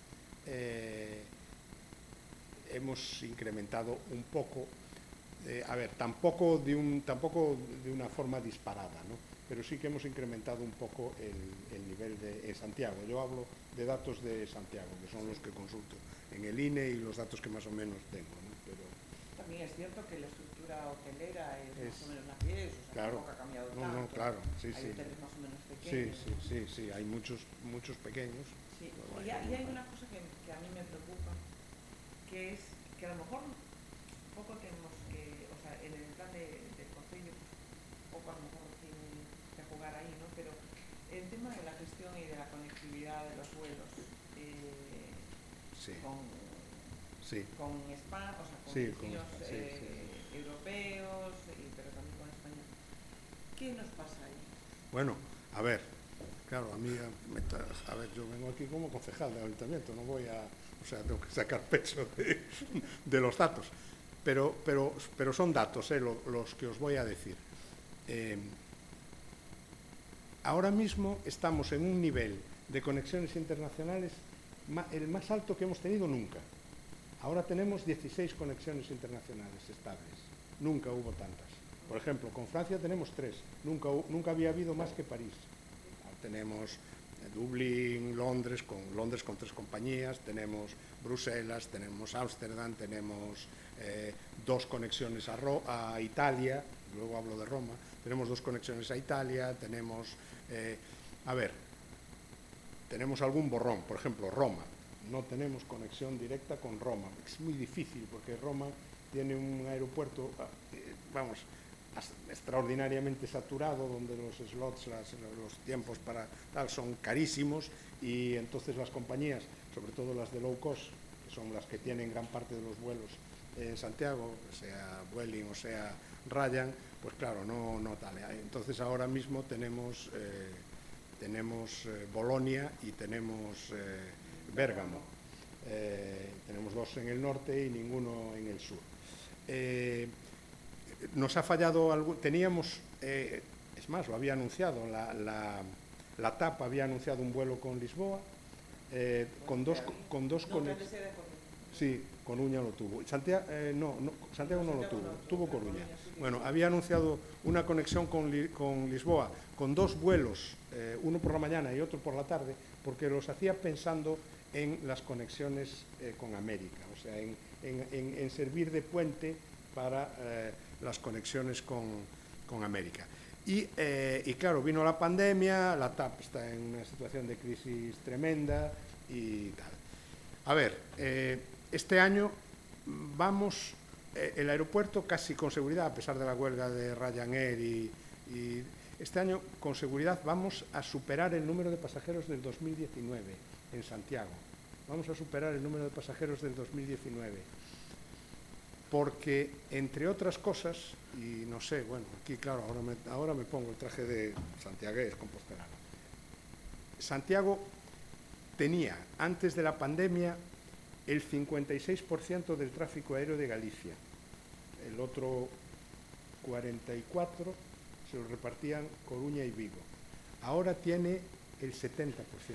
hemos incrementado un poco, a ver, tampoco de una forma disparada, ¿no? Pero sí que hemos incrementado un poco el nivel en Santiago. Yo hablo de datos de Santiago, que son los que consulto en el INE y los datos que más o menos tengo, ¿no? Pero también es cierto que la estructura hotelera es más o menos la que es, o sea, claro, tampoco ha cambiado tanto. No, claro, sí, hay hoteles más o menos pequeños. Sí, hay muchos pequeños. Sí. Y hay una cosa que a mí me preocupa, que es que a lo mejor poco tenemos que, o sea, en el plan del Concello, poco a lo mejor tiene que jugar ahí, ¿no? Pero el tema de la gestión y de la conectividad de los vuelos con España, o sea, con destinos europeos, pero también con España. ¿Qué nos pasa ahí? Bueno, a ver, claro, a mí, a ver, yo vengo aquí como concejal del ayuntamiento, no voy a, o sea, tengo que sacar pecho de los datos, pero son datos los que os voy a decir. Ahora mismo estamos en un nivel de conexiones internacionales el más alto que hemos tenido nunca. Ahora tenemos 16 conexiones internacionales estables. Nunca hubo tantas. Por ejemplo, con Francia tenemos 3. Nunca había habido más que París. Tenemos Dublín, Londres con 3 compañías, tenemos Bruselas, tenemos Ámsterdam, tenemos 2 conexiones a Italia, luego hablo de Roma, tenemos 2 conexiones a Italia, tenemos... a ver, tenemos algún borrón, por ejemplo, Roma. No tenemos conexión directa con Roma. Es muy difícil porque Roma tiene un aeropuerto, vamos, extraordinariamente saturado, donde los slots, los tiempos para tal son carísimos, y entonces las compañías, sobre todo las de low cost, que son las que tienen gran parte de los vuelos en Santiago, sea Vueling o sea Ryan, pues claro, no tal. Entonces ahora mismo tenemos Bolonia y tenemos Bérgamo. Tenemos 2 en el norte y ninguno en el sur. Nos ha fallado algo, teníamos, es más, lo había anunciado, la TAP había anunciado un vuelo con Lisboa, con dos conexiones. Sí, Coruña lo tuvo. Santiago no lo tuvo, tuvo Coruña. Bueno, había anunciado una conexión con Lisboa, con 2 vuelos, uno por la mañana y otro por la tarde, porque los hacía pensando en las conexiones con América, o sea, en servir de puente para las conexiones con América. Y claro, vino la pandemia, la TAP está en una situación de crisis tremenda y tal. A ver, este año vamos, el aeropuerto casi con seguridad, a pesar de la huelga de Ryanair y este año con seguridad vamos a superar el número de pasajeros del 2019 en Santiago. Vamos a superar el número de pasajeros del 2019. Porque, entre otras cosas, y no sé, bueno, aquí claro, ahora me pongo el traje de santiagués, compostelano. Santiago tenía, antes de la pandemia, el 56% del tráfico aéreo de Galicia. El otro 44% se lo repartían Coruña y Vigo. Ahora tiene el 70%.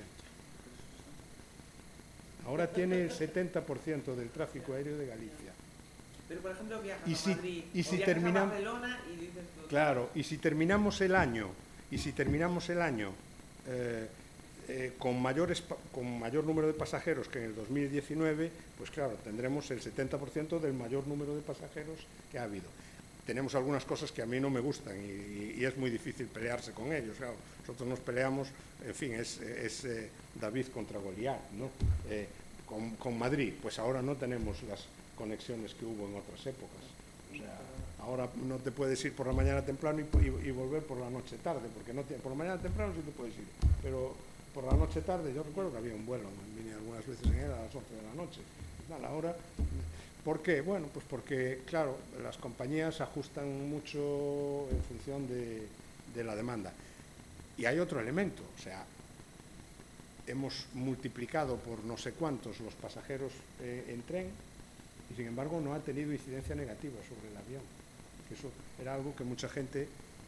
Ahora tiene el 70% del tráfico aéreo de Galicia. Pero, por ejemplo, viajas a Madrid, y si viajas a Barcelona y dices... Claro, y si terminamos el año, con mayor número de pasajeros que en el 2019, pues claro, tendremos el 70% del mayor número de pasajeros que ha habido. Tenemos algunas cosas que a mí no me gustan y es muy difícil pelearse con ellos. Claro, nosotros nos peleamos, en fin, es David contra Goliat, ¿no? Con Madrid, pues ahora no tenemos las conexiones que hubo en otras épocas. O sea, ahora no te puedes ir por la mañana temprano y volver por la noche tarde, porque no por la mañana temprano sí te puedes ir, pero por la noche tarde, yo recuerdo que había un vuelo, vine algunas veces en él a las 11 de la noche. Ahora, ¿por qué? Bueno, pues porque, claro, las compañías ajustan mucho en función de la demanda. Y hay otro elemento, o sea, hemos multiplicado por no sé cuántos los pasajeros en tren y, sin embargo, no ha tenido incidencia negativa sobre el avión. Eso era algo que mucha gente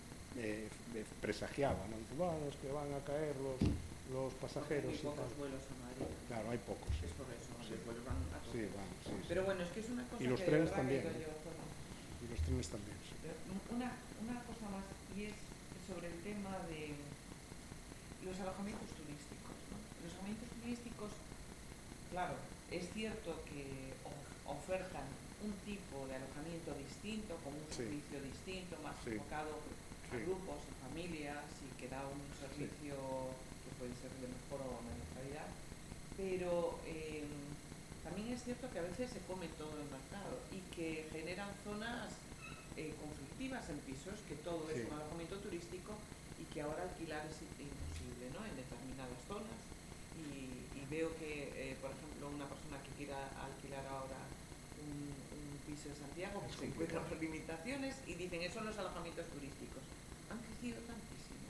presagiaba, ¿no? Dice, bueno, es que van a caer los pasajeros. Hay pocos vuelos a Madrid. Claro, hay pocos. Sí. Es por eso, sí. Los vuelos van a todos. Sí, van, sí. Pero bueno, es que es una cosa y los que trenes también. y los trenes también, sí. Una cosa más, y es sobre el tema de los alojamientos turísticos, ¿no? Los alojamientos turísticos, claro, es cierto que ofertan un tipo de alojamiento distinto, con un servicio distinto, más enfocado a grupos, a familias, y que da un servicio que puede ser de mejor o menor calidad, pero también es cierto que a veces se come todo el mercado y que generan zonas conflictivas en pisos, que todo es un alojamiento turístico y que ahora alquilar es imposible, ¿no? En determinadas zonas, y veo que, por ejemplo, una persona que quiera alquilar ahora un piso en Santiago, pues se encuentra por limitaciones y dicen, esos son los alojamientos turísticos. Han crecido tantísimo.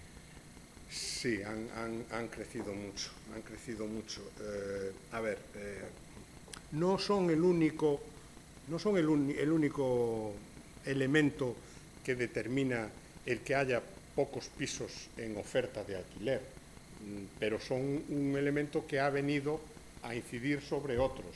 Sí, han crecido mucho, a ver, no son el único elemento que determina el que haya pocos pisos en oferta de alquiler, pero son un elemento que ha venido a incidir sobre otros.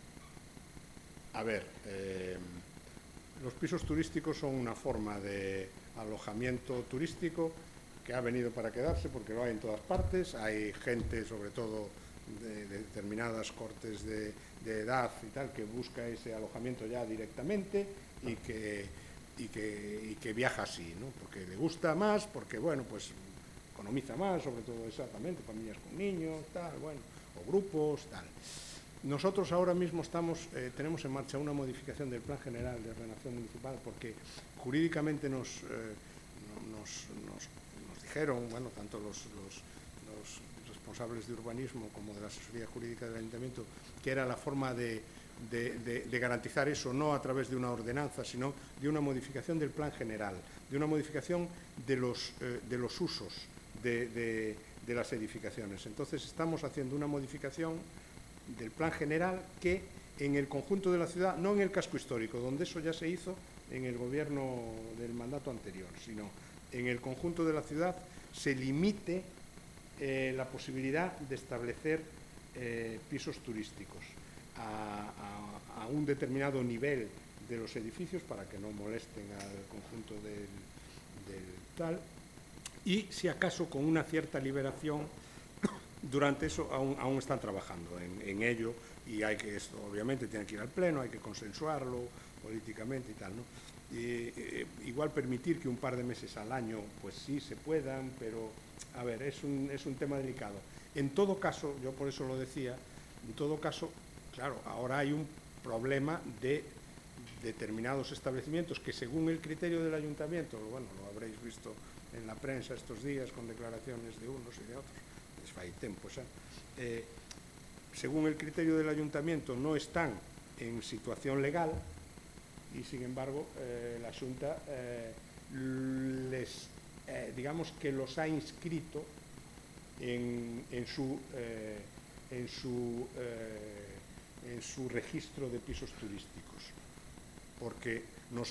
A ver, los pisos turísticos son una forma de alojamiento turístico que ha venido para quedarse porque lo hay en todas partes. Hay gente, sobre todo de determinadas cortes de edad y tal, que busca ese alojamiento ya directamente y que viaja así, ¿no? Porque le gusta más, porque, bueno, pues economiza más, sobre todo exactamente, familias con niños, tal, bueno, o grupos, tal. nosotros ahora mismo tenemos en marcha una modificación del Plan General de Ordenación Municipal porque jurídicamente nos dijeron, bueno, tanto los responsables de urbanismo como de la asesoría jurídica del Ayuntamiento, que era la forma de garantizar eso, no a través de una ordenanza, sino de una modificación del Plan General, de una modificación de los usos de las edificaciones. Entonces, estamos haciendo una modificación del Plan General que en el conjunto de la ciudad, no en el casco histórico, donde eso ya se hizo en el gobierno del mandato anterior, sino en el conjunto de la ciudad se limite la posibilidad de establecer pisos turísticos a un determinado nivel de los edificios para que no molesten al conjunto del tal, y si acaso con una cierta liberación. Durante eso aún están trabajando en ello, y esto obviamente tiene que ir al Pleno, hay que consensuarlo políticamente y tal, ¿no? Igual permitir que un par de meses al año, pues sí se puedan, pero a ver, es un tema delicado. En todo caso, yo por eso lo decía, en todo caso, claro, ahora hay un problema de determinados establecimientos que según el criterio del Ayuntamiento, bueno, lo habréis visto en la prensa estos días con declaraciones de unos y de otros, fai tempo xa, según el criterio del Ayuntamiento no están en situación legal y sin embargo la Xunta digamos que los ha inscrito en su registro de pisos turísticos, porque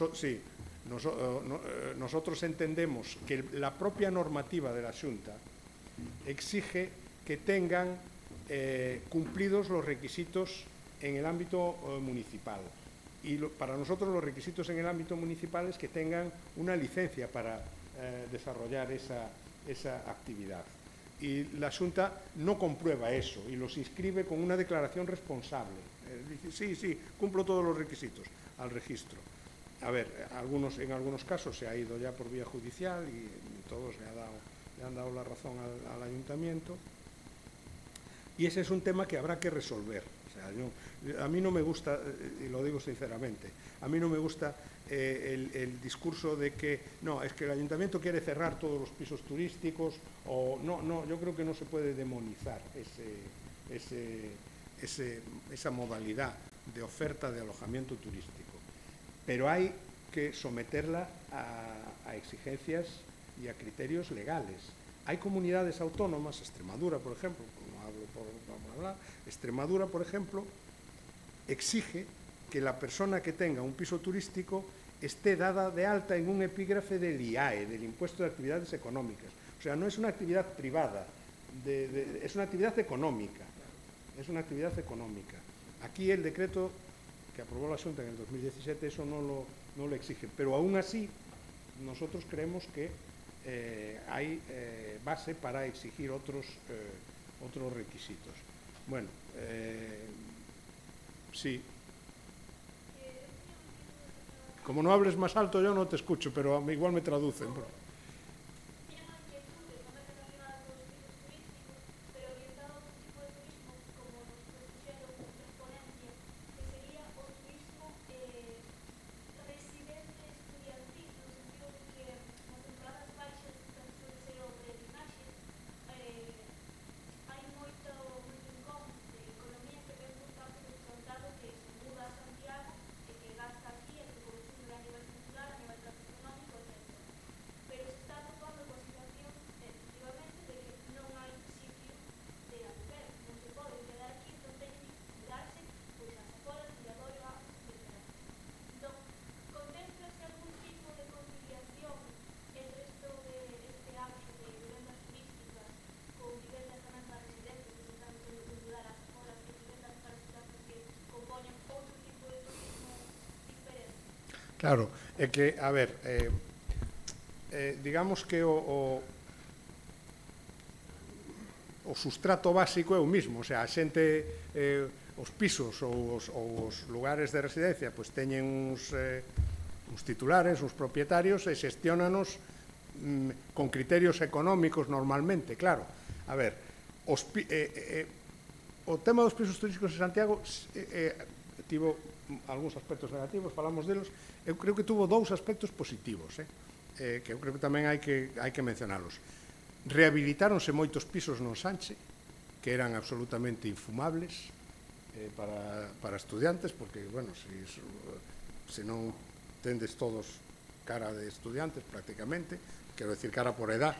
nosotros entendemos que la propia normativa de la Xunta exige que tengan cumplidos los requisitos en el ámbito municipal. Y para nosotros los requisitos en el ámbito municipal es que tengan una licencia para desarrollar esa actividad. Y la Xunta no comprueba eso y los inscribe con una declaración responsable. Dice, sí, cumplo todos los requisitos al registro. A ver, en algunos casos se ha ido ya por vía judicial y todos le han dado la razón al Ayuntamiento, y ese es un tema que habrá que resolver. O sea, a mí no me gusta, y lo digo sinceramente, a mí no me gusta el discurso de que no, es que el Ayuntamiento quiere cerrar todos los pisos turísticos, o no, yo creo que no se puede demonizar esa modalidad de oferta de alojamiento turístico, pero hay que someterla a exigencias y a criterios legales. Hay comunidades autónomas, Extremadura, por ejemplo, no hablo por hablar, Extremadura, por ejemplo, exige que la persona que tenga un piso turístico esté dada de alta en un epígrafe del IAE, del Impuesto de Actividades Económicas. O sea, no es una actividad privada, es una actividad económica. Es una actividad económica. Aquí el decreto que aprobó la Xunta en el 2017 eso no lo exige, pero aún así nosotros creemos que hay base para exigir otros requisitos. Bueno, sí. Como no hables más alto yo no te escucho, pero igual me traducen. Claro, é que, a ver, digamos que o sustrato básico é o mismo, o sea, a xente, os pisos ou os lugares de residencia, pois teñen uns titulares, uns propietarios, e xestionanos con criterios económicos normalmente, claro. A ver, o tema dos pisos turísticos en Santiago tivo algúns aspectos negativos, falamos delos, eu creo que tuvo dous aspectos positivos, que eu creo que tamén hai que mencionalos. Rehabilitáronse moitos pisos no Ensanche, que eran absolutamente infumables para estudiantes, porque, bueno, se non tendes todos cara de estudiantes, prácticamente, quero decir, cara por edad,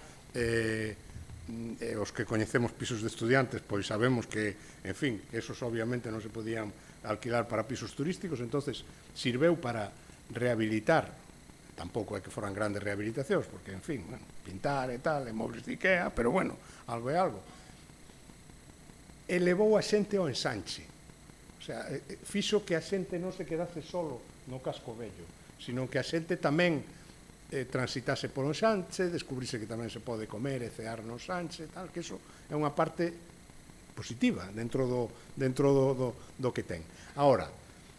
os que coñecemos pisos de estudiantes, pois sabemos que, en fin, esos obviamente non se podían alquilar para pisos turísticos, entonces sirveu para rehabilitar, tampouco é que foran grandes rehabilitacións, porque, en fin, bueno, pintar e tal, e mobles de Ikea, pero, bueno, algo é algo. Elevou a xente ao Ensanche, o sea, fixo que a xente non se quedase solo no casco vello, sino que a xente tamén transitase por un Ensanche, descubrise que tamén se pode comer e cear no Ensanche, tal, que iso é unha parte positiva dentro do que ten. Ahora,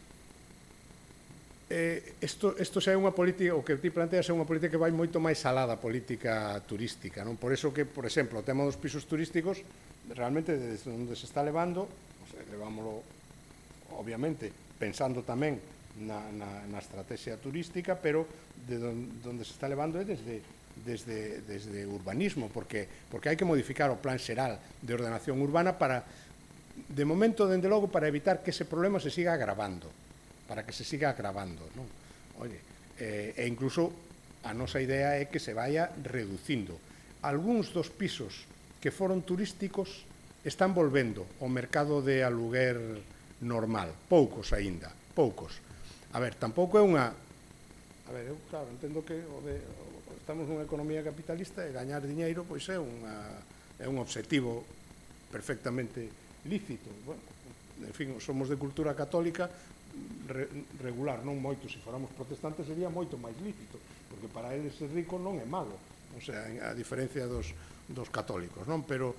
isto xa é unha política, o que ti planteas é unha política que vai moito máis alá da política turística, non? Por eso que, por exemplo, o tema dos pisos turísticos, realmente, desde onde se está levando, levámoslo, obviamente, pensando tamén na estrategia turística, pero de onde se está levando é desde urbanismo, porque hai que modificar o plan xeral de ordenación urbana para, de momento, dende logo, para evitar que ese problema se siga agravando, non? Oye, e incluso a nosa idea é que se vaya reducindo. Algúns dos pisos que foron turísticos están volvendo ao mercado de aluguer normal, poucos aínda, poucos. A ver, tampouco é unha... A ver, eu, claro, entendo que estamos nunha economía capitalista e gañar diñeiro, pois é un obxectivo perfectamente lícito. Bueno, en fin, somos de cultura católica regular, non moito. Se fóramos protestantes sería moito máis lícito, porque para eles ser rico non é malo, o sea, a diferencia dos católicos, non? Pero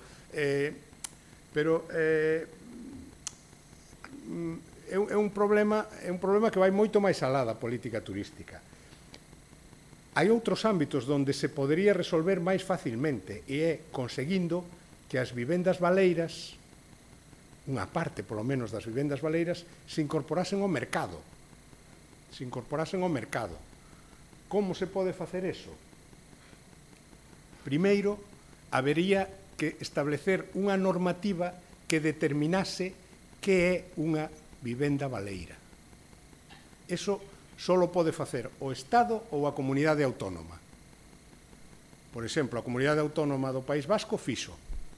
é un problema que vai moito máis alá da política turística. Hai outros ámbitos onde se podería resolver máis facilmente e é conseguindo que as vivendas baleiras, unha parte, polo menos, das vivendas baleiras, se incorporasen ao mercado. Como se pode facer eso? Primeiro, habería que establecer unha normativa que determinase que é unha vivenda baleira. Eso só pode facer o Estado ou a comunidade autónoma. Por exemplo, a comunidade autónoma do País Vasco fixo.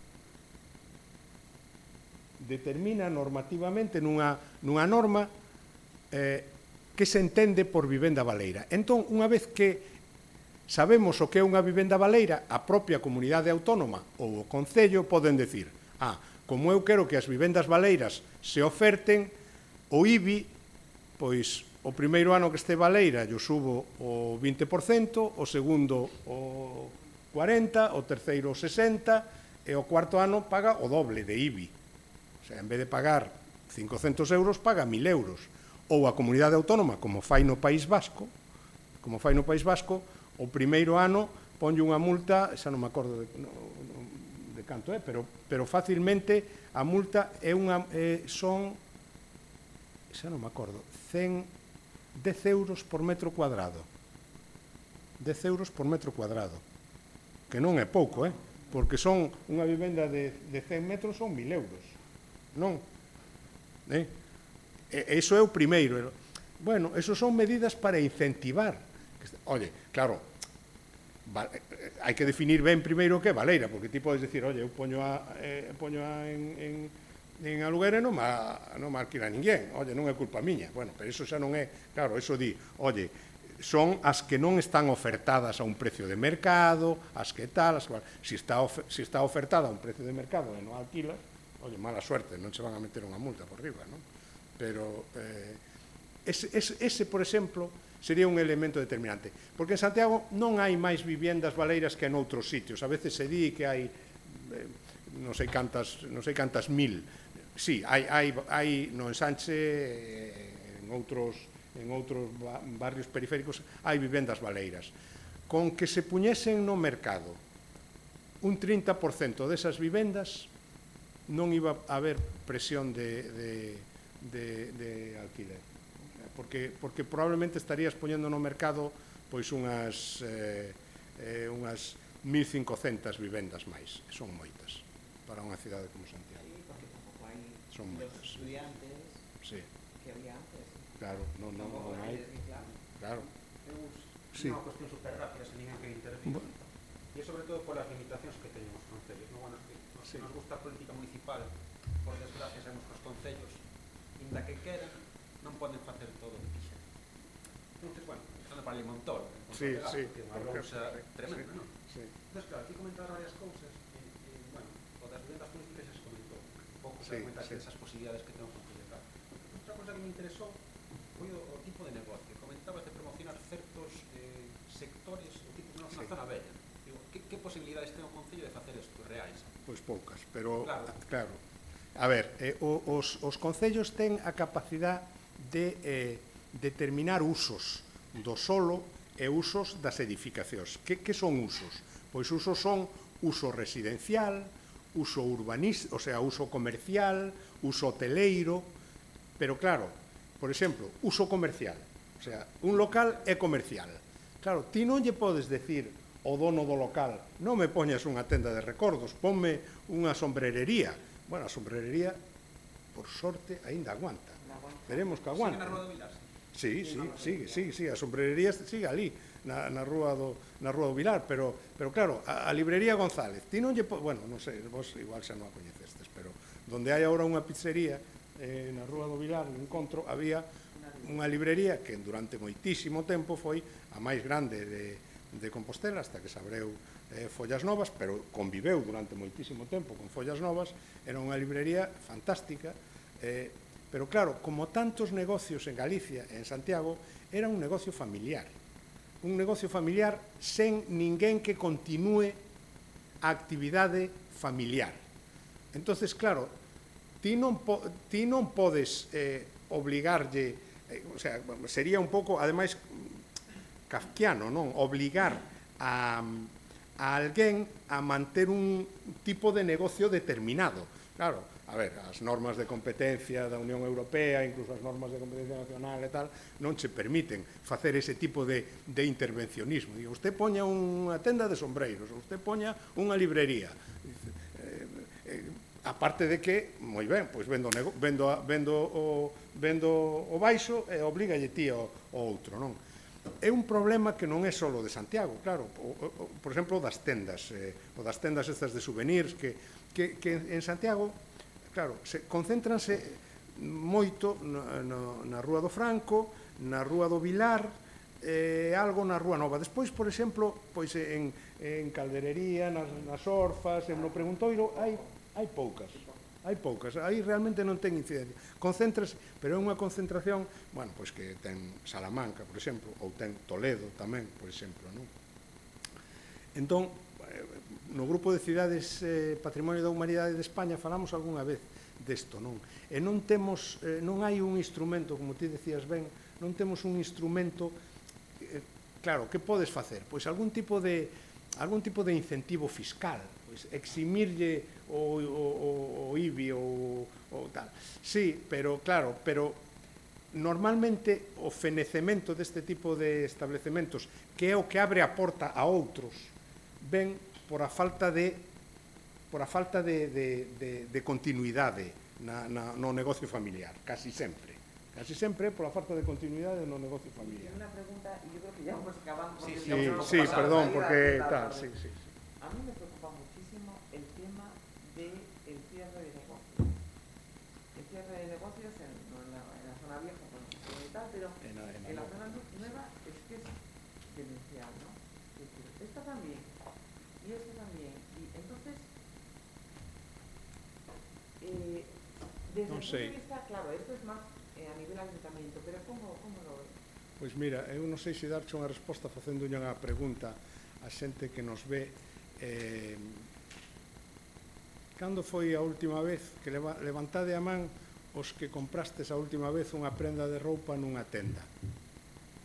Determina normativamente nunha norma que se entende por vivenda baleira. Entón, unha vez que sabemos o que é unha vivenda baleira, a propia comunidade autónoma ou o concello poden decir: como eu quero que as vivendas baleiras se oferten, o IBI, pois o primeiro ano que este baleira yo subo o 20%, o segundo o 40%, o terceiro o 60%, e o cuarto ano paga o doble de IBI. O sea, en vez de pagar 500 euros, paga 1.000 euros. Ou a comunidade autónoma, como fai no País Vasco, o primeiro ano ponlle unha multa, xa non me acordo de canto é, pero facilmente a multa son, xa non me acordo, 10 euros por metro cuadrado. 10 euros por metro cuadrado. Que non é pouco, porque son unha vivenda de 100 metros son 1.000 euros. Non? Iso é o primeiro. Bueno, eso son medidas para incentivar. Oye, claro, hai que definir ben primeiro o que é baleira, porque ti podes dicir, oye, eu poño en aluguer e non me alquila ninguén. Oye, non é culpa miña. Bueno, pero iso xa non é... Claro, iso di, oye, son as que non están ofertadas a un precio de mercado, as que tal, se está ofertada a un precio de mercado e non alquilas, oye, mala suerte, non se van a meter unha multa por riba, non? Pero ese, por exemplo, sería un elemento determinante. Porque en Santiago non hai máis viviendas baleiras que en outros sitios. A veces se di que hai non sei cantas mil. Sí, hai no Ensanche, en outros barrios periféricos, hai vivendas baleiras. Con que se puñesen no mercado un 30% desas vivendas, non iba a haber presión de alquiler. Porque probablemente estarías poñendo no mercado pois unhas 1.500 vivendas máis. Son moitas para unha cidade como Santiago. Porque tampouco hai Son los moitas. estudiantes que había antes. Claro, non hai. Claro. É unha cuestión super rápida, se ninguén quere intervir. E sobre todo polas limitacións que teñen os concellos. Bueno, nos gusta a política municipal, por desgracia, sabemos que os concellos, inda que queran, non poden facer todo o que quixen. Entón, bueno, estando para Limontol, que é unha cousa tremenda, non? Entón, claro, aquí comentaron varias cousas, bueno, o das vivendas turísticas xa se comentou, un pouco se comentaste esas posibilidades que ten o Concello de Tal. Outra cosa que me interesou foi o tipo de negocio. Comentabas de promocionar certos sectores, o tipo na zona bella. Digo, que posibilidades ten o Concello de facer isto reais? Pois poucas, pero claro. A ver, os concellos ten a capacidade de determinar usos do solo e usos das edificacións. Que son usos? Pois usos son uso residencial, uso urbanístico, o sea, uso comercial, uso hoteleiro, pero claro, por exemplo, uso comercial, o sea, un local é comercial. Claro, ti non lle podes decir ao dono do local, non me poñas unha tenda de recordos, ponme unha sombrerería. Bueno, a sombrerería, por sorte, aínda aguanta. Veremos que aguanta. Sigue na Rúa do Vilar? Sí, a sombrerería sigue ali, na Rúa do Vilar, pero claro, a librería González, ti non lle bueno, non sei, vos igual xa non a coñecestes, pero donde hai agora unha pizzería, na Rúa do Vilar, no encontro, había unha librería que durante moitísimo tempo foi a máis grande de Compostela, hasta que se abreu Follas Novas, pero conviveu durante moitísimo tempo con Follas Novas, era unha librería fantástica, pero claro, como tantos negocios en Galicia e en Santiago, era un negocio familiar sen ninguén que continúe a actividade familiar. Entonces, claro, ti non podes obligarlle, o sea, sería un pouco, ademais, kafkiano, non? Obligar a alguén a manter un tipo de negocio determinado. Claro, a ver, as normas de competencia da Unión Europea, incluso as normas de competencia nacional e tal, non che permiten facer ese tipo de intervencionismo. Digo, usted poña unha tenda de sombreiros, usted poña unha librería. Aparte de que, moi ben, pois vendo o baixo e obligalle ti ao outro, non? É un problema que non é só de Santiago, claro, por exemplo, das tendas, ou das tendas estas de souvenirs, que en Santiago, claro, concéntranse moito na Rúa do Franco, na Rúa do Vilar, algo na Rúa Nova. Despois, por exemplo, pois en Calderería, nas Orfas, no Preguntoiro, hai poucas. Aí realmente non ten incidencia. Concéntrase, pero é unha concentración, bueno, pois que ten Salamanca, por exemplo, ou ten Toledo tamén, por exemplo, non? Entón, no grupo de cidades Patrimonio da Humanidade de España falamos algunha vez desto, non? E non temos, non hai un instrumento, como ti decías ben, non temos un instrumento, claro, que podes facer? Pois algún tipo de incentivo fiscal, pois eximirlle o IBI ou tal. Sí, pero claro, normalmente o fenecemento deste tipo de establecementos, que é o que abre a porta a outros, ven por a falta de continuidade no negocio familiar, casi sempre por a falta de continuidade no negocio familiar. Una pregunta, y yo creo que ya vamos acabando. Sí, perdón, porque tal, sí. A mí me preocupa muchísimo el tema del cierre de negocios. El cierre de negocios en la zona vieja, por ejemplo, y tal, pero en la zona nueva es que es demencial, ¿no? Es decir, esta también, y esta también, y entonces, desde el punto de vista, claro, esto es más a nivel ayuntamiento, pero ¿cómo lo ves? Pois mira, eu non sei se darche unha resposta facendo unha pregunta a xente que nos ve. Cando foi a última vez que levantade a man os que comprastes a última vez unha prenda de roupa nunha tenda?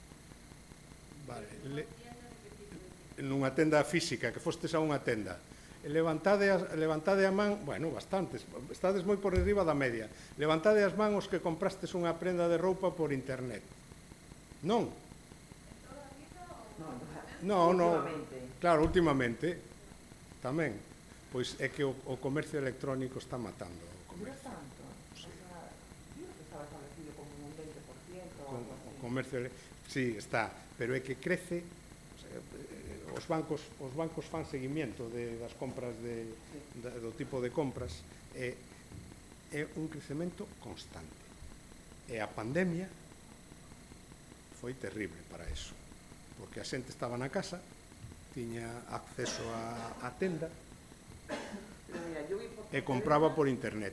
Vale. Nunha tenda física, que fostes a unha tenda. levantade a man, bueno, bastantes, estades moi por arriba da media, levantade as man os que comprastes unha prenda de roupa por internet. Non? Non, claro, últimamente, tamén. Pois é que o comercio electrónico está matando o comercio. O comercio, sí, está, pero é que crece, os bancos fan seguimiento das compras do tipo de compras, é un crecemento constante. E a pandemia foi terrible para eso, porque a xente estaba na casa, tiña acceso á tenda e compraba por internet.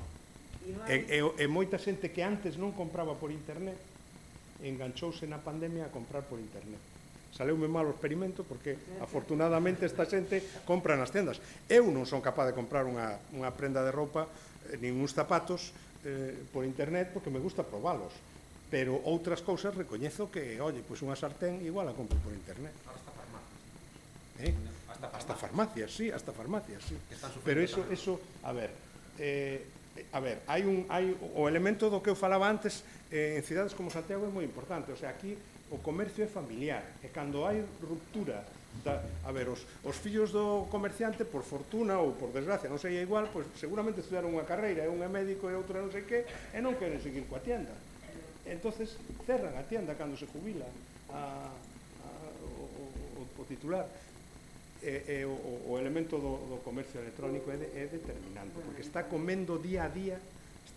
E moita xente que antes non compraba por internet enganchouse na pandemia a comprar por internet. Saleume mal o experimento porque afortunadamente esta xente compra nas tendas. Eu non son capaz de comprar unha prenda de roupa nin uns zapatos por internet porque me gusta probalos, pero outras cousas recoñezo que, oye, pois unha sartén igual a compro por internet. Hasta farmacias, sí, pero eso, a ver, hai o elemento do que eu falaba antes, en cidades como Santiago é moi importante, o sea, aquí o comercio é familiar, e cando hai ruptura, a ver, os fillos do comerciante, por fortuna ou por desgracia, non sei, é igual, pois seguramente estudaron unha carreira, e un é médico e outro non sei que, e non queren seguir coa tienda. Entonces cerran a tienda cando se jubila o titular. O elemento do comercio electrónico é determinante, porque está comendo día a día, e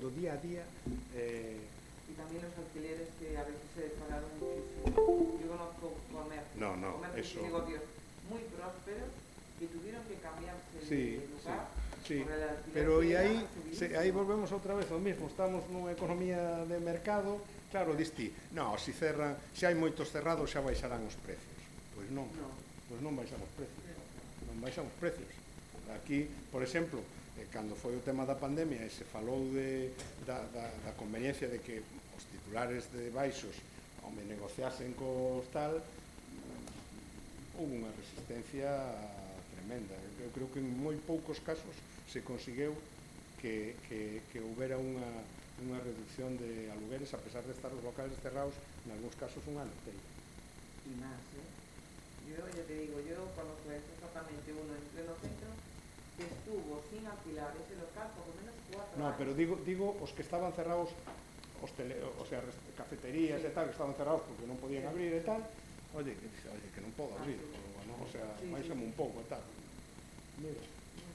tamén os alquileres que a veces se pagaron muchísimo. Yo conozco comercios y negocios muy prósperos que tuvieron que cambiarse de lugar. Sí, pero e aí volvemos outra vez ao mismo, estamos nunha economía de mercado, claro, diste, non, se cerran, se hai moitos cerrados xa baixarán os precios. Pois non baixamos precios. Aquí, por exemplo, cando foi o tema da pandemia e se falou da conveniencia de que os titulares de baixos negociasen cos tal, houve unha resistencia tremenda. Eu creo que en moi poucos casos se conseguiu que houbera unha reducción de alugueres a pesar de estar os locales cerrados, en algúns casos un ano inteiro. E máis, yo ya te digo, yo conozco exactamente uno en pleno centro que estuvo sin alquilar ese local por lo menos 4 años. No, pero digo os que estaban cerrados, o sea, cafeterías e tal, que estaban cerrados porque non podían abrir e tal, oye, que non podo abrir, o sea, baixame un pouco e tal. Mira.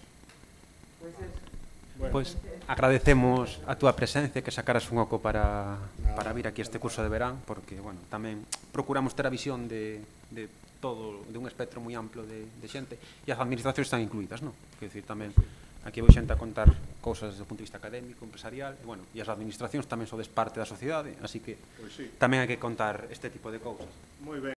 Pois agradecemos a túa presencia, que sacaras un oco para vir aquí este curso de verán, porque, bueno, tamén procuramos ter a visión de todo, de un espectro moi amplo de xente, e as administracións están incluídas, non? Quer dicir, tamén aquí vou xente a contar cousas desde o punto de vista académico, empresarial, e, bueno, e as administracións tamén sodes parte da sociedade, así que tamén hai que contar este tipo de cousas. Moi ben.